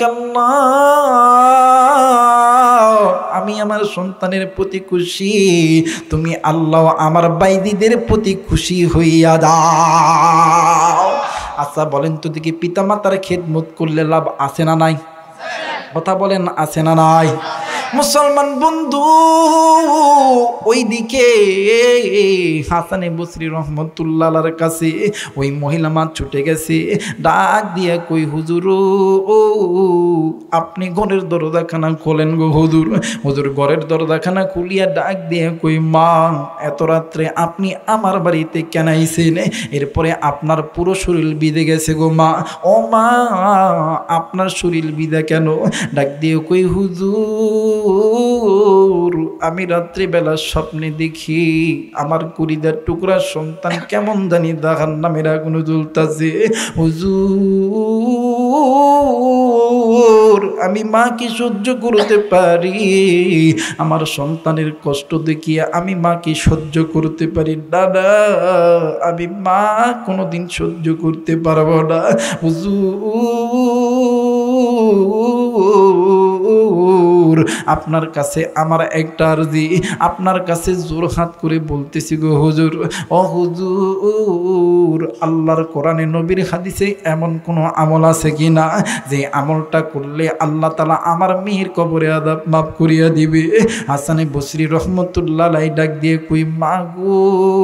আল্লাহ আমি আমার সন্তানের প্রতি খুশি, তুমি আল্লাহ আমার বাইজিদের প্রতি খুশি হইয়া যাও। আচ্ছা বলেন তো দেখি, পিতা মাতার খেদমত করলে লাভ আছে না নাই? কথা বলেন আছে না নাই? মুসলমান বন্ধু, ওইদিকে হাসানে বসরি রহমতুল্লাহর কাছে ওই মহিলা মা ছুটে গেছে, ডাক দিয়ে কই, হুজুর ও আপনি ঘরের দরজাখানা খোলেন গো হুজুর। হুজুর ঘরের দরজাখানা খুলিয়া ডাক দিয়ে কই, মা এত রাত্রে আপনি আমার বাড়িতে কেন আইছেন? এরপরে আপনার পুরো শরীর বিঁধে গেছে গো মা। ও মা আপনার শরীর বিঁধে কেন? ডাক দিয়ে কই, হুজুর আমি রাত্রিবেলা স্বপ্নে দেখি আমার কুড়িদার টুকরা সন্তান কেমন জানি জাহান্নামের আগুনে জ্বলতাছে। হুজুর আমি মা কি সহ্য করতে পারি? আমার সন্তানের কষ্ট দেখিয়া আমি মা কি সহ্য করতে পারি? দাদা আমি মা কোনোদিন সহ্য করতে পারবো না। হুজুর আপনার কাছে আমার একটা আরজি, আপনার কাছে জোর হাত করে বলতেছি গো হুজুর, ও হুজুর, আল্লাহর কোরআনে নবীর হাদিসে এমন কোনো আমল আছে কি না যে আমলটা করলে আল্লাহ তাআলা আমার মেয়ের কবরে আযাব মাফ করিয়া দিবে? হাসানে বসরি রহমতুল্লাহ আলাইহি ডাক দিয়ে কই, মা গো,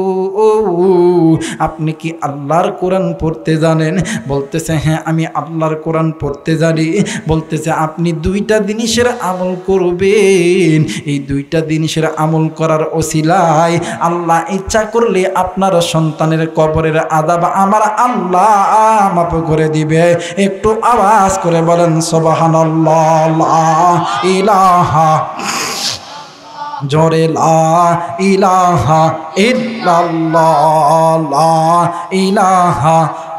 আপনি কি আল্লাহর কোরআন পড়তে জানেন? বলতেছে হ্যাঁ, আমি আল্লাহর কোরআন পড়তে জানি। বলতেছে আপনি দুইটা জিনিসের আমল করবেন, এই দুইটা জিনিসের আমল করার ওসিলায় আল্লাহ ইচ্ছা করলে আপনার সন্তানের কবরের আযাব আমার আল্লাহ মাফ করে দিবে। একটু আওয়াজ করে বলেন সুবহানাল্লাহ, লা ইলাহা, জোরে লা ইলাহা ইল্লাল্লাহ, লা ইলাহা,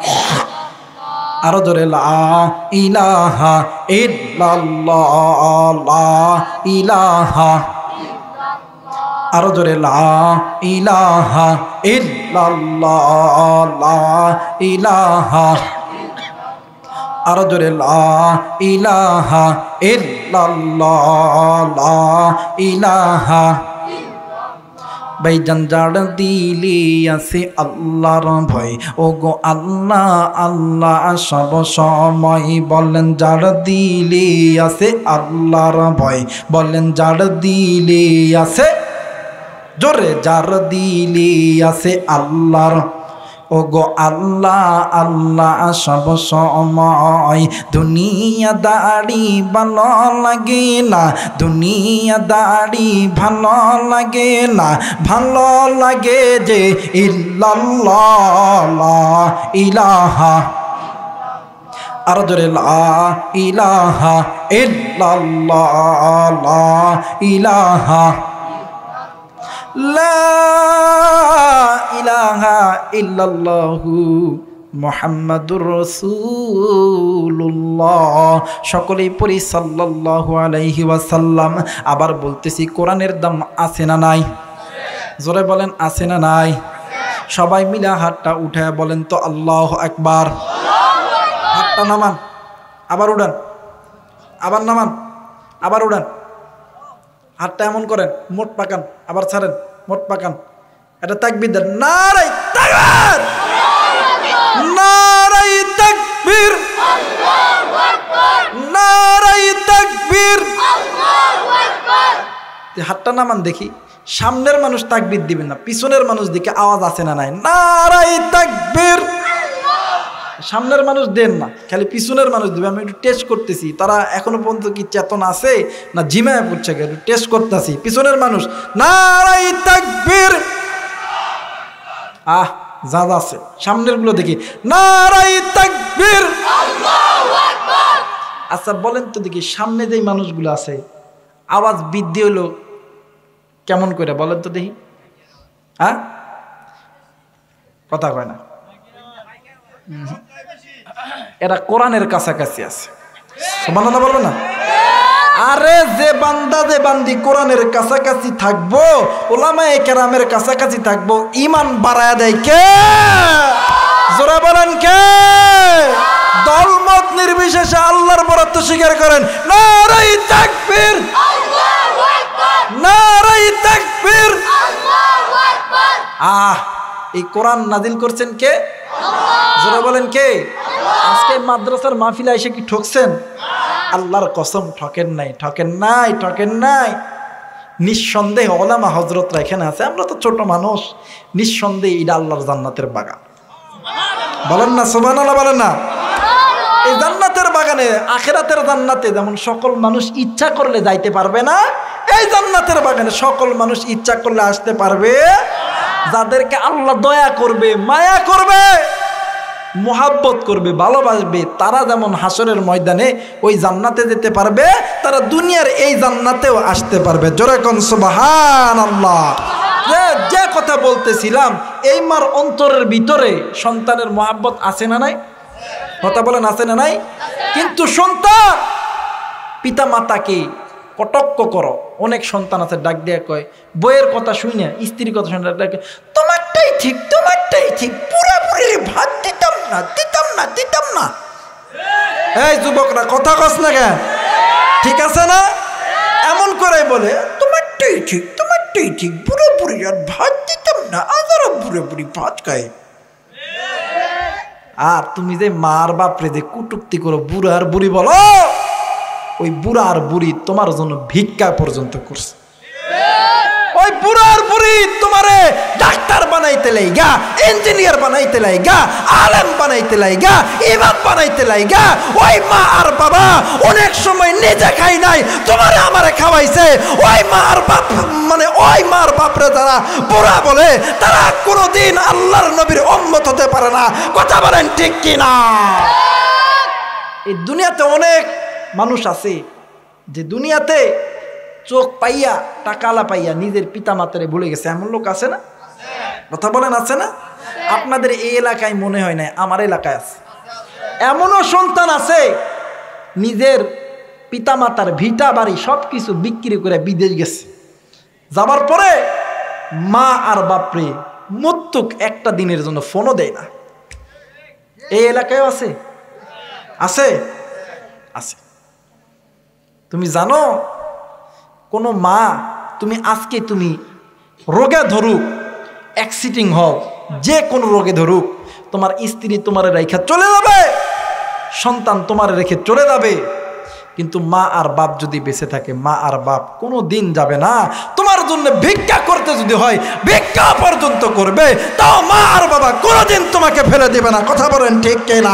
আরো জোরে লা ইলাহা ইল্লাল্লাহ, লা ইলাহা, আরো জোরে লা ইলাহা ইল্লাল্লাহ, লা ইলাহা, আরো জোরে লা ইলাহা ইল্লাল্লাহ, লা ইলাহা। ভাইজান যার দিলি আছে আল্লাহর ভয়, ও গো আল্লাহ আল্লাহ সব সময় বলেন, যার দিলি আছে আল্লাহর ভয়, বলেন যার দিলি আছে, জোরে, যার দিলি আছে আল্লাহর, ও গো আল্লাহ আল্লাহ সব সময়। দুনিয়া দাড়ি ভালো লাগে না, দুনিয়া দাড়ি ভালো লাগে না, ভালো লাগে যে ইল্লাল্লাহ, লা ইলাহা, আর জোরে লা ইলাহা ইল্লাল্লাহ, লা ইলাহা, লা ইলাহা ইল্লাল্লাহু মুহাম্মাদুর রাসূলুল্লাহ। সকলেই পড়ি সাল্লাল্লাহু আলাইহি ওয়াসাল্লাম। আবার বলতেছি, কোরআনের দাম আছে না নাই? জোরে বলেন আছে না নাই? সবাই মিলে হাতটা উঠায় বলেন তো আল্লাহু আকবার। হাতটা নামান, আবার উড়ান, আবার নামান, আবার উড়ান। হাতটা এমন করেন, মোট পাকান, আবার ছাড়েন, মোট পাকান। এটা তাকবীর দেন, নারে তাকবীর, নারে তাকবীর, আল্লাহু আকবার, নারে তাকবীর, আল্লাহু আকবার। হাতটা নামান দেখি, সামনের মানুষ তাকবীর দিবেন না, পিছনের মানুষ দিকে আওয়াজ আছে না নাই? নারে তাকবীর। সামনের মানুষ দেন না, খালি পিছনের মানুষ দেবে। আমি একটু টেস্ট করতেছি তারা এখনো পর্যন্ত কি চেতন আছে না জিমায় পড়ছে, একটু টেস্ট করতেছি। পিছনের মানুষ নারে তাকবীর, আহ যা আছে। সামনের গুলো দেখি নারে তাকবীর, আল্লাহু আকবার। আচ্ছা বলেন তো দেখি, সামনে যেই মানুষগুলো আছে আওয়াজ বৃদ্ধি হলো কেমন করে বলেন তো দেখি? হ্যাঁ, কথা কয় না। এরা কোরআনের কাছাকাছি আছে, সুবহানাল্লাহ বলবেন না? আরে যে বান্দা যে বান্দি কোরআনের কাছাকাছি থাকবো, উলামায়ে কেরামের কাছাকাছি থাকবো, ঈমান বাড়ায়া দেয় কে? জোরে বলেন কে? দলমত নির্বিশেষে আল্লাহর বরাত্ব স্বীকার করেন। নারে তাকবীর, আল্লাহু আকবার, নারে তাকবীর, আল্লাহু আকবার। আহ এই কোরআন নাজিল করছেন কে? আল্লাহ। জোরে বলেন কে? আল্লাহ। আজকে মাদ্রাসার মাহফিলে এসে কি ঠকছেন? আল্লাহর কসম ঠকেন নাই, ঠকেন নাই, ঠকেন নাই। নিঃসন্দেহে ওলামা হযরতরা এখানে আছে, আমরা তো ছোট মানুষ। নিঃসন্দেহে এটা আল্লাহর জান্নাতের বাগান। বলেন না সুবহানাল্লাহ, বলেন না? এই জান্নাতের বাগানে, আখিরাতের জান্নাতে যেমন সকল মানুষ ইচ্ছা করলে যাইতে পারবে না, এই জান্নাতের বাগানে সকল মানুষ ইচ্ছা করলে আসতে পারবে। যাদেরকে আল্লাহ দয়া করবে, মায়া করবে, মোহাব্বত করবে, ভালোবাসবে, তারা যেমন হাসরের ময়দানে ওই জান্নাতে যেতে পারবে, তারা দুনিয়ার এই জান্নাতেও আসতে পারবে। জোরে কোন সুবহানাল্লাহ। যে কথা বলতেছিলাম, এই মার অন্তরের ভিতরে সন্তানের মোহাব্বত আছে না নাই? কথা বলেন আছে না নাই? কিন্তু সন্তান পিতা মাতাকে কটক্ষ করো। অনেক সন্তান আছে ডাক দিয়ে কয়, বইয়ের কথা শুই না, স্ত্রীর কথা শুনে ডাকে, তোমারটাই ঠিক, তোমারটাই ঠিক, পুরাপুরি ভাত দিতাম না, দিতাম না, দিতাম না। এই যুবকরা কথা কস না কেন? ঠিক আছে না? এমন করে বলে তোমারটাই ঠিক তোমারটাই ঠিক, বুড়ো বুড়ি আর ভাত দিতাম না, আদারা বুড়ো বুড়ি ভাত খায়। আর তুমি যে মার বাপরে যে কুটুক্তি করো, বুড়া আর বুড়ি বলো, ওই বুড়া আর বুড়ি তোমার জন্য ভিক্ষা পর্যন্ত করছে। ওই বুড়া আর বুড়ি তোমারে ডাক্তার বানাইতে লাইগা, ইঞ্জিনিয়ার বানাইতে লাইগা, আলেম বানাইতে লাইগা, ইমাম বানাইতে লাইগা। ওই মা আর বাবা অনেক সময় নিজে খাই নাই, তোমারে আমারে খাওয়াইছে। ওই মা আর বাপ মানে ওই মার বাপরে যারা বুড়া বলে, তারা কোনোদিন আল্লাহর নবীর উম্মত হতে পারে না। কথা বলেন ঠিক কি না? এই দুনিয়াতে অনেক মানুষ আছে যে দুনিয়াতে চোখ পাইয়া টাকালা পাইয়া নিজের পিতা মাতারে ভুলে গেছে। এমন লোক আছে না? কথা বলেন আছে না? আপনাদের এই এলাকায় মনে হয় না, আমার এলাকায় আছে। এমনও সন্তান আছে নিজের পিতা মাতার ভিটা বাড়ি সব কিছু বিক্রি করে বিদেশ গেছে। যাবার পরে মা আর বাপরে মত্তুক একটা দিনের জন্য ফোনও দেয় না। এই এলাকায় আছে আছে আছে তুমি জানো কোন মা, তুমি আজকে তুমি রোগে ধরুক, অ্যাক্সিডেন্ট হও, যে কোনো রোগে ধরুক, তোমার স্ত্রী তোমার রেখে চলে যাবে, সন্তান তোমার রেখে চলে যাবে। কিন্তু মা আর বাপ যদি বেঁচে থাকে, মা আর বাপ কোনো দিন যাবে না। তোমার জন্য ভিক্ষা করতে যদি হয় ভিক্ষা পর্যন্ত করবে, তাও মা আর বাবা কোনোদিন তোমাকে ফেলে দেবে না। কথা বলেন ঠিক কিনা?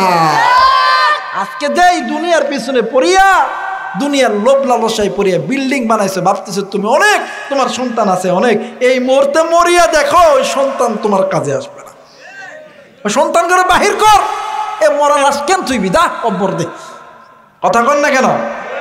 আজকে যেই দুনিয়ার পিছনে পড়িয়া, দুনিয়ার লোভ লালসায় পড়িয়া বিল্ডিং বানাইছে, ভাবতেছে তুমি অনেক, তোমার সন্তান আছে অনেক, এই মুহূর্তে মরিয়া দেখো ওই সন্তান তোমার কাজে আসবে না। ওই সন্তান করে বাহির কর, এ মরা লাশ কেন তুই বিদা অব্বর দে। কথা কন না কেন?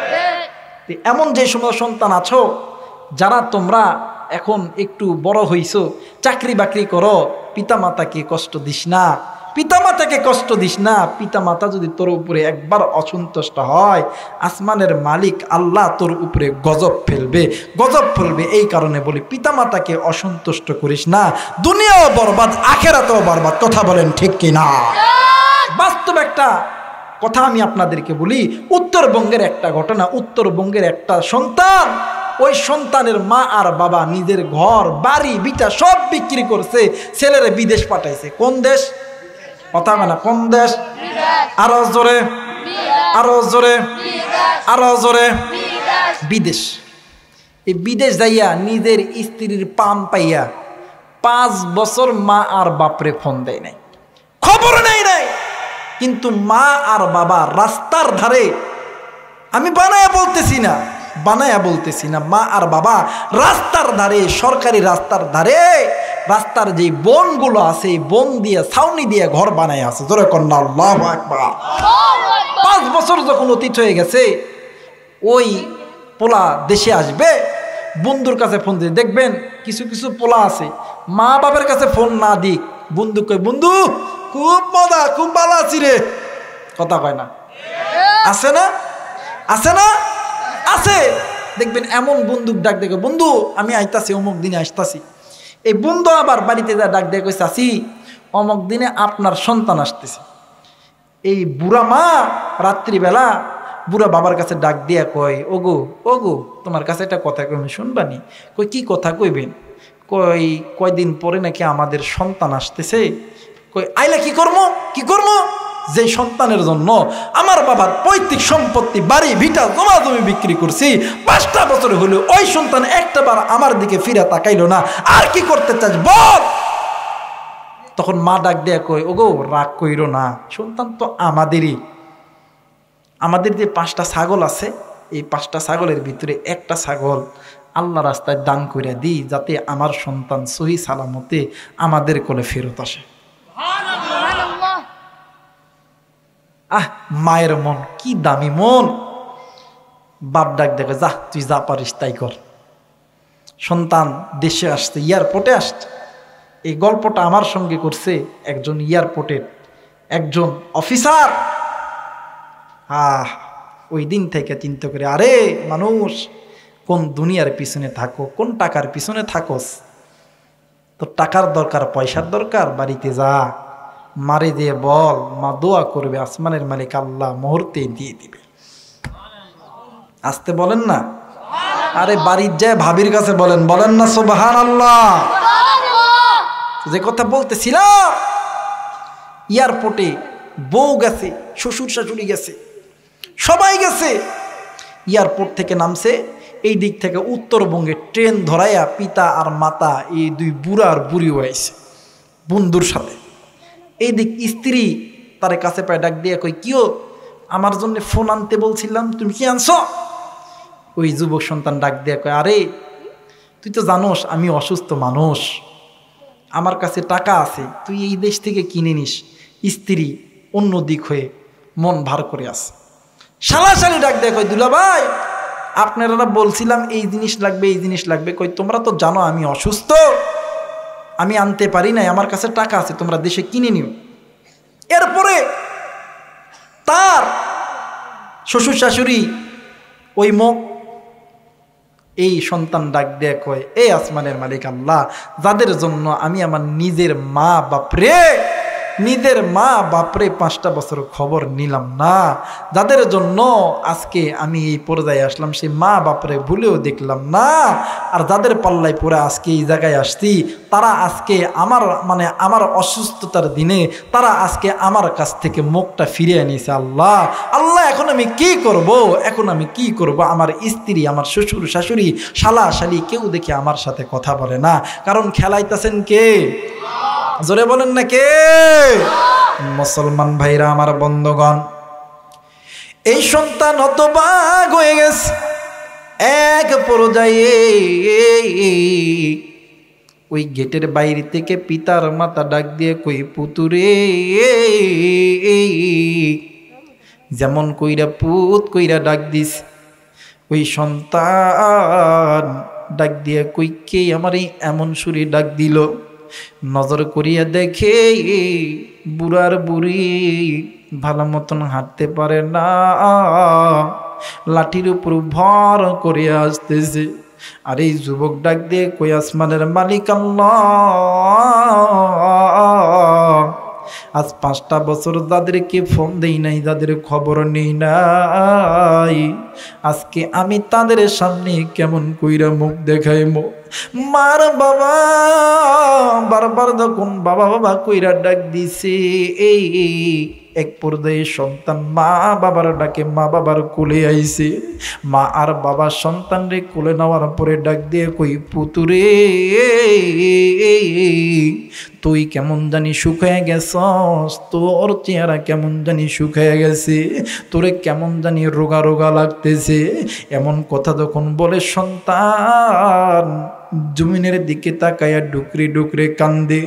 এমন যে সময় সন্তান আছো যারা তোমরা এখন একটু বড় হইছো, চাকরি বাকরি করো, পিতা মাতাকে কষ্ট দিস না, পিতা মাতাকে কষ্ট দিস না। পিতা মাতা যদি তোর উপরে একবার অসন্তুষ্ট হয়, আসমানের মালিক আল্লাহ তোর উপরে গজব ফেলবে, গজব ফেলবে। এই কারণে বলি পিতা মাতাকে অসন্তুষ্ট করিস না, দুনিয়াও বরবাদ আখেরাতেও বরবাদ। কথা বলেন ঠিক কিনা? বাস্তব একটা কথা আমি আপনাদেরকে বলি, উত্তরবঙ্গের একটা ঘটনা। উত্তরবঙ্গের একটা সন্তান, ওই সন্তানের মা আর বাবা নিজের ঘর বাড়ি বিটা সব বিক্রি করছে, ছেলেরে বিদেশ পাঠাইছে। কোন দেশ? কথা না, কোন দেশ? আরো জোরে, আরো জোরে, আরো জোরে। বিদেশ। এই বিদেশ যাইয়া নিজের স্ত্রীর পাম পাইয়া পাঁচ বছর মা আর বাপরে ফোন দেয় নাই, খবর নেই নাই। কিন্তু মা আর বাবা রাস্তার ধারে, আমি বানায়া বলতেছি না, বানায়া বলতেছি না, মা আর বাবা রাস্তার ধারে, সরকারি রাস্তার ধারে, রাস্তার যে বনগুলো আছে এই বন দিয়ে ছাউনি দিয়ে ঘর বানায় আছে। জোরে কন্যা আল্লাহু আকবার। পাঁচ বছর যখন অতীত হয়ে গেছে, ওই পোলা দেশে আসবে, বন্ধুর কাছে ফোন দিয়ে, দেখবেন কিছু কিছু পোলা আছে মা বাবার কাছে ফোন না দিক, বন্ধু কই, বন্ধু খুব মজা, খুব ভালো আছি রে। কথা কয় না? আছে না? আছে না? আছে। দেখবেন এমন বন্দুক ডাক দেখে, বন্ধু আমি আইতাছি, অমুক দিনে আসতাছি। এই বন্ধু আবার বাড়িতে যা ডাক দেখে, চাচি অমুক দিনে আপনার সন্তান আসতেছে। এই বুড়া মা রাত্রিবেলা বুড়া বাবার কাছে ডাক দিয়া কয়, ওগো ওগো তোমার কাছে একটা কথা কই, শুনবানি? কই কি কথা কইবেন? কই কয়দিন পরে নাকি আমাদের সন্তান আসতেছে। কই আইলা কি করবো? কি করবো? যে সন্তানের জন্য আমার বাবার পৈতৃক সম্পত্তি বাড়ি ভিটা জমা জমি বিক্রি করছি, পাঁচটা বছর হলো ওই সন্তান একটা বার আমার দিকে ফিরে তাকাইলো না, আর কি করতে চাস বল? তখন মা ডাক দেয়া কই, ওগো রাগ কইরো না, সন্তান তো আমাদেরই। আমাদের যে পাঁচটা ছাগল আছে, এই পাঁচটা ছাগলের ভিতরে একটা ছাগল আল্লাহ রাস্তায় দান করে দিই, যাতে আমার সন্তান সহি সালামতে আমাদের কোলে ফেরত আসে। আহ, মায়ের মন কি দামি মন। বাপ ডাক দেখে, যা তুই যা পারিস তাই কর। সন্তান দেশে আসছে, এয়ারপোর্টে আসছে। এই গল্পটা আমার সঙ্গে করছে একজন এয়ারপোর্টের একজন অফিসার। আহ, ওই দিন থেকে চিন্তা করে, আরে মানুষ কোন দুনিয়ার পিছনে থাকো, কোন টাকার পিছনে থাকোস, তোর টাকার দরকার, পয়সার দরকার, বাড়িতে যা, মারে দিয়ে বল মা দোয়া করবে, আসমানের মালিক আল্লাহ মুহূর্তে দিয়ে দিবে। আসতে বলেন না, আরে বাড়ির যায় ভাবির কাছে বলেন, বলেন না সুবহানাল্লাহ। যে কথা বলতেছিলাম, এয়ারপোর্টে বউ গেছে, শ্বশুর শাশুড়ি গেছে, সবাই গেছে। এয়ারপোর্ট থেকে নামছে, এই দিক থেকে উত্তরবঙ্গে ট্রেন ধরাইয়া পিতা আর মাতা এই দুই বুড়া আর বুড়ি হয়েছে বন্ধুর সাথে। এই দিক স্ত্রী তার কাছে পায়, ডাক দিয়ে কই, কিও আমার জন্য ফোন আনতে বলছিলাম, তুমি কি আনছো? ওই যুবক সন্তান ডাক দিয়ে কয়, আরে তুই তো জানোস আমি অসুস্থ মানুষ, আমার কাছে টাকা আছে, তুই এই দেশ থেকে কিনে নিস। স্ত্রী অন্য দিক হয়ে মন ভার করে আসে। শালাশালি ডাক দিয়ে কয়, দুলা ভাই আপনারা বলছিলাম এই জিনিস লাগবে, এই জিনিস লাগবে, কই তোমরা তো জানো আমি অসুস্থ, আমি আনতে পারি নাই, আমার কাছে টাকা আছে, তোমরা দেশে কিনে নিও। এরপরে তার শ্বশুর শাশুড়ি ওই মুখ, এই সন্তান ডাক দেয়া কয়, এই আসমানের মালিক আল্লাহ, যাদের জন্য আমি আমার নিজের মা বাপরে নিজের মা বাপরে পাঁচটা বছর খবর নিলাম না, যাদের জন্য আজকে আমি এই পর্যায়ে আসলাম, সেই মা বাপরে ভুলেও দেখলাম না, আর যাদের পাল্লায় পরে আজকে এই জায়গায় আসছি, তারা আজকে আমার মানে আমার অসুস্থতার দিনে তারা আজকে আমার কাছ থেকে মুখটা ফিরিয়ে নিয়েছে। আল্লাহ আল্লাহ এখন আমি কি করব, এখন আমি কি করব? আমার স্ত্রী, আমার শ্বশুর শাশুড়ি, শালা শালি কেউ দেখে আমার সাথে কথা বলে না, কারণ খেলাইতেছেন কে? জোরে বলেন না কে? মুসলমান ভাইরা আমার বন্ধুগণ, এই সন্তান হতবাক হয়ে গেছে। এক পর্যায়ে ওই গেটের বাইরে থেকে পিতার মাতা ডাক দিয়ে কই, পুতুরে, যেমন কইরা পুত কইরা ডাক দিস, ওই সন্তান ডাক দিয়ে কই, কে আমার এমন সুরে ডাক দিল? নজর করিয়া দেখে বুড়ার বুড়ি ভালো মতন হাঁটতে পারে না, লাঠির উপর ভর করে আসতেছে। আর এই যুবক ডাক দিয়ে কই, আসমানের মালিক আল্লাহ, আজ পাঁচটা বছর যাদেরকে ফোন দেই নাই, যাদের খবর নেই নাই, আজকে আমি তাদের সামনে কেমন কইরা মুখ দেখাইমো? মার বাবা বারবার যখন বাবা বাবা কইরা ডাক দিছে, এই এক পর্যায়ে সন্তান মা বাবার ডাকে মা বাবার কোলে আইছে। মা আর বাবা সন্তানরে কোলে নেওয়ার পরে ডাক দিয়ে কই, পুতুরে, তুই কেমন জানি শুকায় গেছস, তোর চেহারা কেমন জানি শুকায় গেছে, তোরে কেমন জানি রোগা রোগা লাগতেছে। এমন কথা যখন বলে সন্তান জমিনের দিকে তাকায়া ডুকরে ডুকরে কান্দে।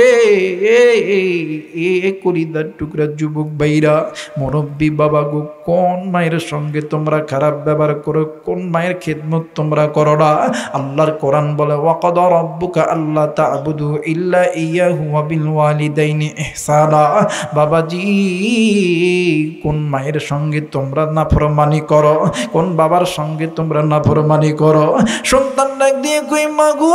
এ কলিদার টুকরা যুবক ভাইরা, মুরব্বী বাবা গো, কোন মায়ের সঙ্গে তোমরা খারাপ ব্যবহার করো, কোন মায়ের খেদমত তোমরা করো না? আল্লাহর কোরআন বলে, ওয়াকাদা রাব্বুকা আল্লা তা'বুদু ইল্লা ইয়্যাহু ওয়া বিল ওয়ালিদাইনি ইহসানা। বাবাজি, কোন মায়ের সঙ্গে তোমরা নাফরমানি করো, কোন বাবার সঙ্গে তোমরা নাফরমানি করো? সন্তান ডাক দিয়ে কই, মাগো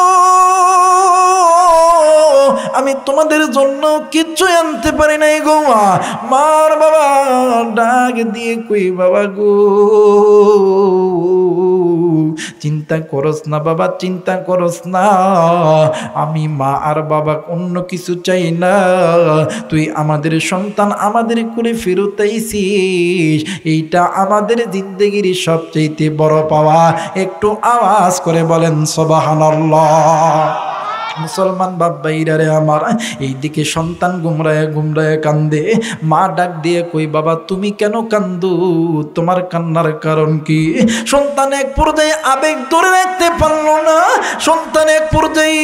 আমি তোমাদের জন্য কিচ্ছু আনতে পারি নাই গো মা। মার বাবা ডাক দিয়ে কই, বাবা গো চিন্তা করস না বাবা, চিন্তা করস না, আমি মা আর বাবা অন্য কিছু চাই না, তুই আমাদের সন্তান, আমাদের কোলে ফেরত আইছিস, এইটা আমাদের জিন্দেগির সবচাইতে বড় পাওয়া। একটু আওয়াজ করে বলেন সুবহানাল্লাহ। মুসলমান বাপ ভাইরা রে আমার, এইদিকে সন্তান গুমরায় গুমরায় কান্দে। মা ডাক দিয়ে কই, বাবা তুমি কেন কান্দো, তোমার কান্নার কারণ কি? সন্তান এক পর্যায়ে আবেগ ধরে রাখতে পারল না। সন্তান এক পর্যায়ে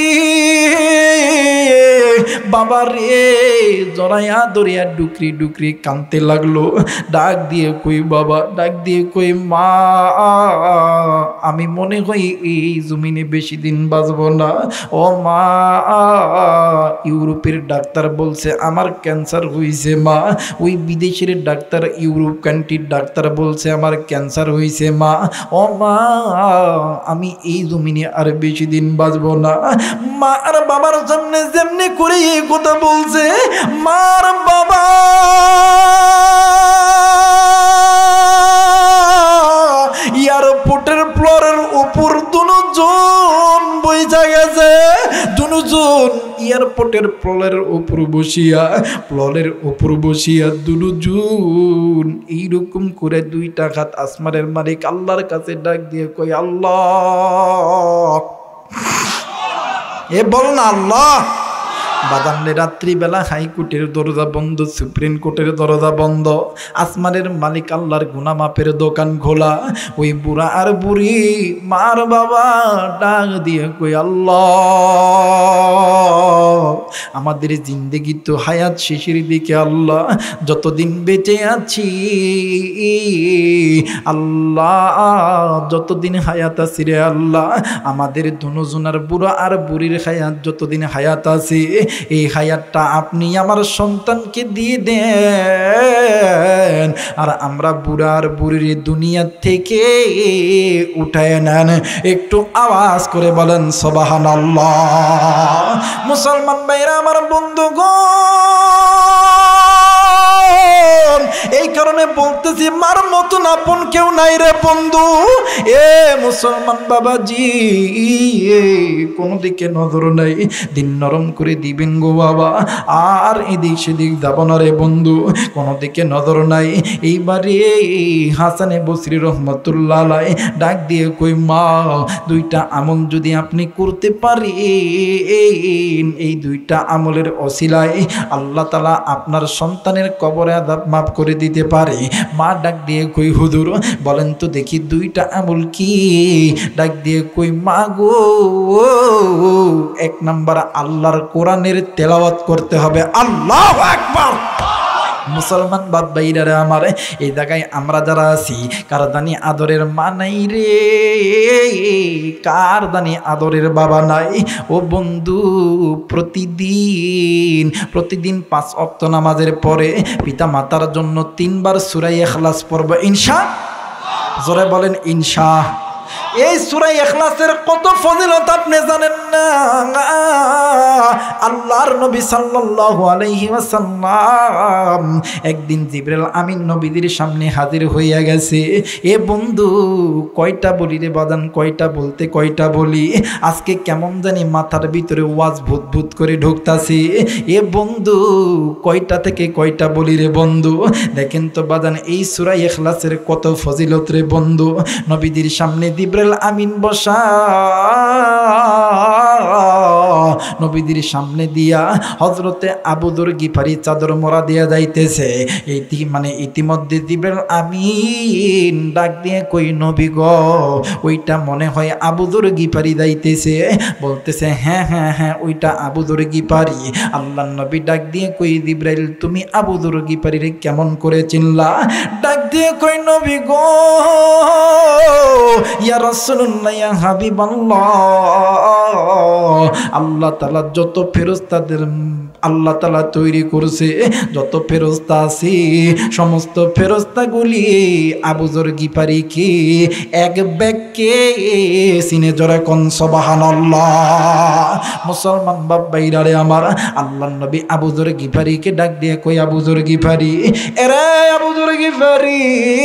বাবা রে জড়াইয়া ধরিয়া ডুকরি ডুকরি কাঁদতে লাগলো। ডাক দিয়ে কই, বাবা ডাক দিয়ে কই, মা আমি মনে হয় এই জমিনে বেশি দিন বাঁচবো না। ও মা, ইউরোপের ডাক্তার বলছে আমার ক্যান্সার হয়েছে মা, ওই বিদেশের ডাক্তার, ইউরোপ কান্ট্রির ডাক্তার বলছে আমার ক্যান্সার হয়েছে মা। ও মা, আমি এই জমিনে আর বেশি দিন বাঁচবো না। মা আর বাবার সামনে যেমনি করে এই কথা বলছে, মার বাবা এয়ারপোর্টের ফ্লোরের দুজন এয়ারপোর্টের প্ললের উপর বসিয়া প্ললের উপর বসিয়া দুজন এইরকম করে দুইটা হাত আসমানের মালিক আল্লাহর কাছে ডাক দিয়ে কই আল্লাহ, এ বল না আল্লাহ। বাদামলে রাত্রিবেলা হাইকোর্টের দরজা বন্ধ, সুপ্রিম কোর্টের দরজা বন্ধ, আসমানের মালিক আল্লাহর গুনাহ মাপের দোকান খোলা। ওই বুড়া আর বুড়ি মার বাবা ডাক দিয়ে কই আল্লাহ, আমাদের জিন্দেগি তো হায়াত শেষের দিকে আল্লাহ, যতদিন বেঁচে আছি আল্লাহ, যতদিন হায়াত আছে রে আল্লাহ, আমাদের দুজনের বুড়া আর বুড়ির হায়াত যতদিন হায়াত আছে এই হায়াতটা আপনি আমার সন্তানকে দিয়ে দেন, আর আমরা বুড়ার বুড়ির দুনিয়া থেকে উঠায় নেন। একটু আওয়াজ করে বলেন সুবহানাল্লাহ। মুসলমান ভাইরা আমার বন্ধুগণ, এই কারণে বলতেছি মার মতন আপন কেউ নাই রে বন্ধু। এ মুসলমান বাবাজি, কোনো দিকে নজর নাই, দিন নরম করে দিবেন গো বাবা, আর এদিক সেদিক যাব না রে বন্ধু, কোনো দিকে নজর নাই। এইবারে হাসানে বসরি রহমতুল্লাহ আলাই ডাক দিয়ে কই মা, দুইটা আমল যদি আপনি করতে পারেন, এই দুইটা আমলের ওসিলায় আল্লাহ তাআলা আপনার সন্তানের কবরে আযাব মাফ করে দিতে পারে। মা ডাক দিয়ে কই হুজুর বলেন তো দেখি দুইটা আমল কি? ডাক দিয়ে কই মা গো, এক নাম্বার আল্লাহর কোরআনের তেলাওয়াত করতে হবে। আল্লাহু আকবার। মুসলমান বাপ ভাইরা আমার, এই জায়গায় আমরা যারা আছি কার দানি আদরের মা নাই রে, কার দানি আদরের বাবা নাই? ও বন্ধু, প্রতিদিন প্রতিদিন পাঁচ ওয়াক্ত নামাজের পরে পিতা মাতার জন্য তিনবার সূরা ইখলাস পড়ব ইনশাআল্লাহ। জোরে বলেন ইনশাআল্লাহ। এই সূরা ইখলাসের কত ফজিলত আপনি জানেন না? আল্লাহর নবী সাল্লাল্লাহু আলাইহি ওয়াসাল্লাম একদিন জিবরাইল আমিন নবীদের সামনে হাজির হইয়া গেছে। এ বন্ধু, কয়টা বলি রে বাদান, কয়টা বলতে কয়টা বলি, আজকে কেমন জানি মাথার ভিতরে ওয়াজ ভূত ভূত করে ঢুকতাছে। এ বন্ধু, কয়টা থেকে কয়টা বলি রে বন্ধু? দেখেন তো বাদান, এই সূরা ইখলাসের কত ফজিলত রে বন্ধু। নবীদের সামনে জিবরাইল আমিন বসা, নবীদের সামনে দিয়া হযরতে আবু যর গিফারি চাদর মোড়া দিয়া যাইতেছে। এইটি মানে ইতিমধ্যে জিবরাইল আমিন ডাক দিয়ে কই নবী গো, ওইটা মনে হয় আবু যর গিফারি যাইতেছে। বলতেছে হ্যাঁ হ্যাঁ হ্যাঁ ওইটা আবু যর গিফারি। আল্লাহর নবী ডাক দিয়ে কই জিবরাইল তুমি আবু যর গিফারিরে কেমন করে চিনলা? ডাক দিয়ে কই নবী গো, ইয়া রাসূলুল্লাহ, ইয়া হাবিবাল্লাহ, আল্লাহ তাআলা যত ফেরেশতাদের আল্লাহ তাআলা তৈরি করেছে, যত ফেরেশতা আছে সমস্ত ফেরেশতাগুলি আবু যর গিফারিকে এক বাক্যে চিনে। জোরে কোন সুবহানাল্লাহ। মুসলমান বাপ ভাইরা রে আমার, আল্লাহর নবী আবু যর গিফারিকে ডাক দিয়ে কই আবু যর গিফারি, এরে আবু যর গিফারি,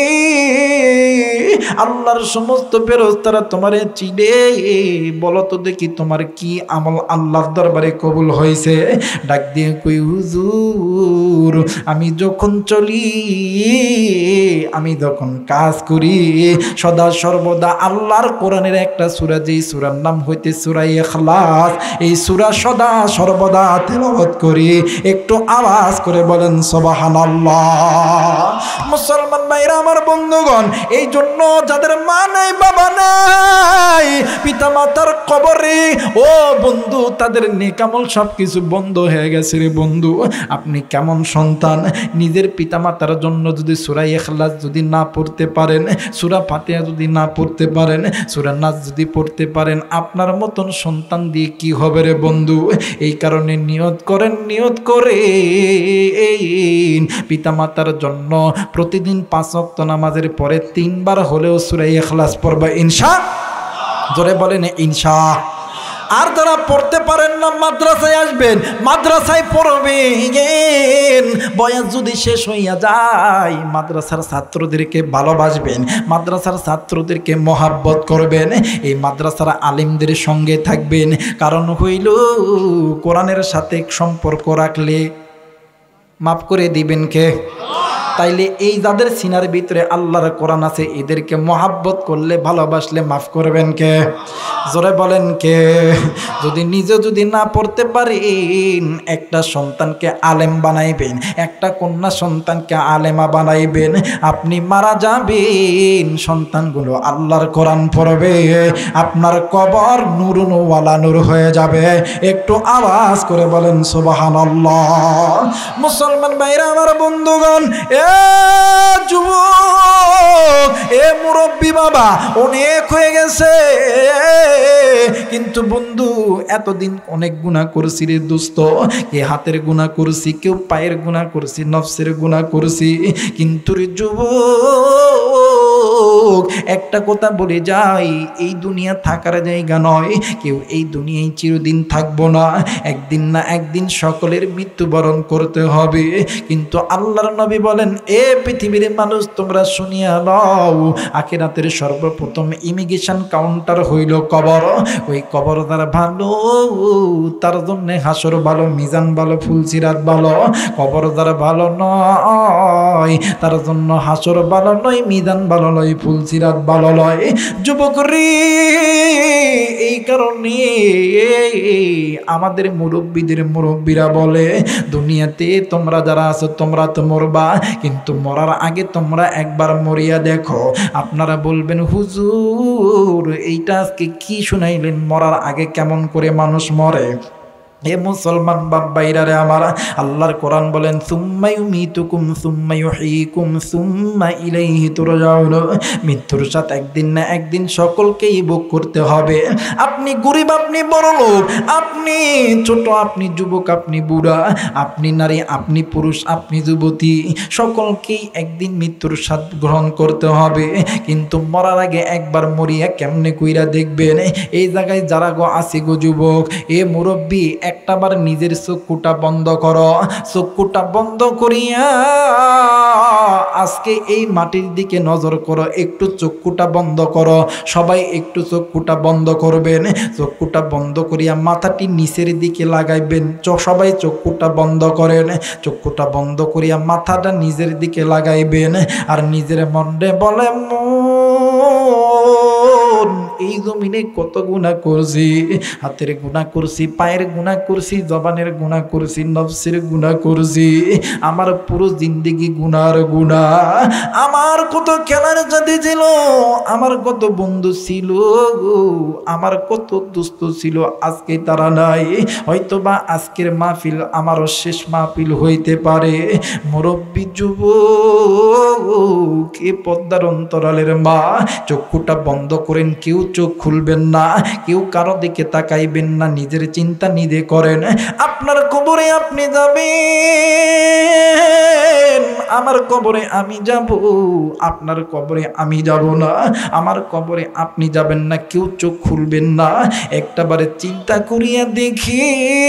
আল্লাহর সমস্ত ফেরেশতারা তোমারে চিনে, বলো তো দেখি তোমার কি আমল আল্লাহর দরবারে কবুল হয়েছে? ডাক দিয়ে কই হুজুর, আমি যখন চলি, আমি যখন কাজ করি, সদা সর্বদা আল্লাহর কোরআনের একটা সূরা, যেই সূরার নাম হইতে সূরা ইখলাস, এই সূরা সদা সর্বদা তেলাওয়াত করি। একটু আওয়াজ করে বলেন সুবহানাল্লাহ। মুসলমান ভাইরা আমার বন্ধুগণ, এই জন্য যাদের মা নাই বাবা নাই, পিতা মাতার কবরে, ও বন্ধু, তাদের নেক আমল সবকিছু বন্ধ হয়ে গেছে রে বন্ধু। আপনি কেমন সন্তান, নিজের পিতা মাতার জন্য যদি সূরা ইখলাস যদি না পড়তে পারেন, সূরা ফাতিহা যদি না পড়তে পারেন, সূরা নাস যদি পড়তে পারেন, আপনার মতন সন্তান দিয়ে কি হবে রে বন্ধু? এই কারণে নিয়ত করেন, নিয়ত করে পিতা মাতার জন্য প্রতিদিন পাঁচ ওয়াক্ত নামাজের পরে তিনবার হলেও সূরা ইখলাস পড়বা ইনশাআল্লাহ। জোরে বলেন ইনশাআল্লাহ। আর যারা পড়তে পারেন না মাদ্রাসায় আসবেন, মাদ্রাসায় পড়বেন। বয়স যদি শেষ হইয়া যায় মাদ্রাসার ছাত্রদেরকে ভালোবাসবেন, মাদ্রাসার ছাত্রদেরকে মহাব্বত করবেন, এই মাদ্রাসার আলিমদের সঙ্গে থাকবেন। কারণ হইল কোরআনের সাথে সম্পর্ক রাখলে মাফ করে দিবেন কে? তাইলে এই যাদের সিনার ভিতরে আল্লাহর কোরআন আছে এদেরকে মহাব্বত করলে ভালোবাসলে মাফ করবেন কে? জোরে বলেন কে? যদি নিজে যদি না পড়তে পারেন একটা সন্তানকে আলেম বানাইবেন, একটা কন্যা সন্তানকে আলেমা বানাইবেন। আপনি মারা যাবেন, সন্তানগুলো আল্লাহর কোরআন পড়বে, আপনার কবর নূরওয়ালা নূর হয়ে যাবে। একটু আওয়াজ করে বলেন সুবহানাল্লাহ। মুসলমান ভাইরা আমার বন্ধুগণ, এ যুবক, এ মুরব্বী বাবা, অনেক হয়ে গেছে, কিন্তু বন্ধু এতদিন অনেক গুনাহ করছি রে দোস্ত। কে হাতের গুনাহ করছি, কেউ পায়ের গুনাহ করছি, নফসের গুনাহ করছি, কিন্তু রে যুবক একটা কথা বলে যাই, এই দুনিয়া থাকার জায়গা নয়। কেউ এই দুনিয়ায় চিরদিন থাকবো না, একদিন না একদিন সকলের মৃত্যুবরণ করতে হবে। কিন্তু আল্লাহর নবী বলেন, এ পৃথিবীর মানুষ তোমরা শুনিয়া লও, আখিরাতের সর্বপ্রথম ইমিগ্রেশন কাউন্টার হইল কবর। ওই কবর তার ভালো, তার জন্য হাসর ভালো, মিজান ভালো, ফুলসিরাত ভালো। কবর তার ভালো নয়, তার জন্য হাসর ভালো নয়, মিজান ভালো নয়, ফুলসিরাত ভালো নয়। যুবক রে, এই কারণে আমাদের মুরব্বীদের মুরব্বীরা বলে, দুনিয়াতে তোমরা যারা আছো তোমরা তো মরবা, কিন্তু মরার আগে তোমরা একবার মরিয়া দেখো। আপনারা বলবেন, হুজুর এইটা আজকে কি শুনাইলেন, মরার আগে কেমন করে মানুষ মরে? হে মুসলমান বাবাইরারে আমার, আল্লাহর কোরআন বলেন, সুম্মা ইউমিতুকুম সুম্মা ইউহয়িকুম সুম্মা ইলাইহি তুরজাউন। মৃত্যুর সাথে একদিন না একদিন সকলকেই ভোগ করতে হবে। আপনি গরিব, আপনি বড়লোক, আপনি ছোট, আপনি যুবক, আপনি বুড়া, আপনি নারী, আপনি পুরুষ, আপনি যুবতী, সকলকেই একদিন মৃত্যুর স্বাদ গ্রহণ করতে হবে। কিন্তু মরার আগে একবার মরিয়া কেমনে কইরা দেখবেন? এই জায়গায় যারা গো আসি গো যুবক, এ মুরব্বী, একটাবার নিজের চক্ষুটা বন্ধ করো, চক্ষুটা বন্ধ করিয়া আজকে এই মাটির দিকে নজর করো, একটু চক্ষুটা বন্ধ করো। সবাই একটু চক্ষুটা বন্ধ করবেন, চক্ষুটা বন্ধ করিয়া মাথাটি নিচের দিকে লাগাইবেন। সবাই চক্ষুটা বন্ধ করেন, চক্ষুটা বন্ধ করিয়া মাথাটা নিজের দিকে লাগাইবেন, আর নিজের মনে বলে, এই জমিনে কত গুনাহ করছি, হাতের গুনাহ করছি, পায়ের গুনাহ করছি, জবানের গুনাহ করছি, নফসের গুনাহ করছি, আমার পুরো জিন্দেগি গুনার গুনাহ। আমার কত খেলার সাথী ছিল, আমার কত বন্ধু ছিল, আমার কত দোস্ত ছিল, আজকে তারা নাই। হয়তোবা আজকের মাহফিল আমারও শেষ মাহফিল হইতে পারে। মুরব্বী যুবক, এ পদ্মার অন্তরালের মা, চক্ষুটা বন্ধ করেন, কেউ চোখ খুলবেন না, কেউ কারো দিকে তাকাইবেন না, নিজের চিন্তা নিজে করেন। আপনার কবরে আপনি যাবেন, আমার কবরে আমি যাব, আপনার কবরে আমি যাব না, আমার কবরে আপনি যাবেন না, কেউ চোখ খুলবেন না। একটাবারে চিন্তা করিয়া দেখি,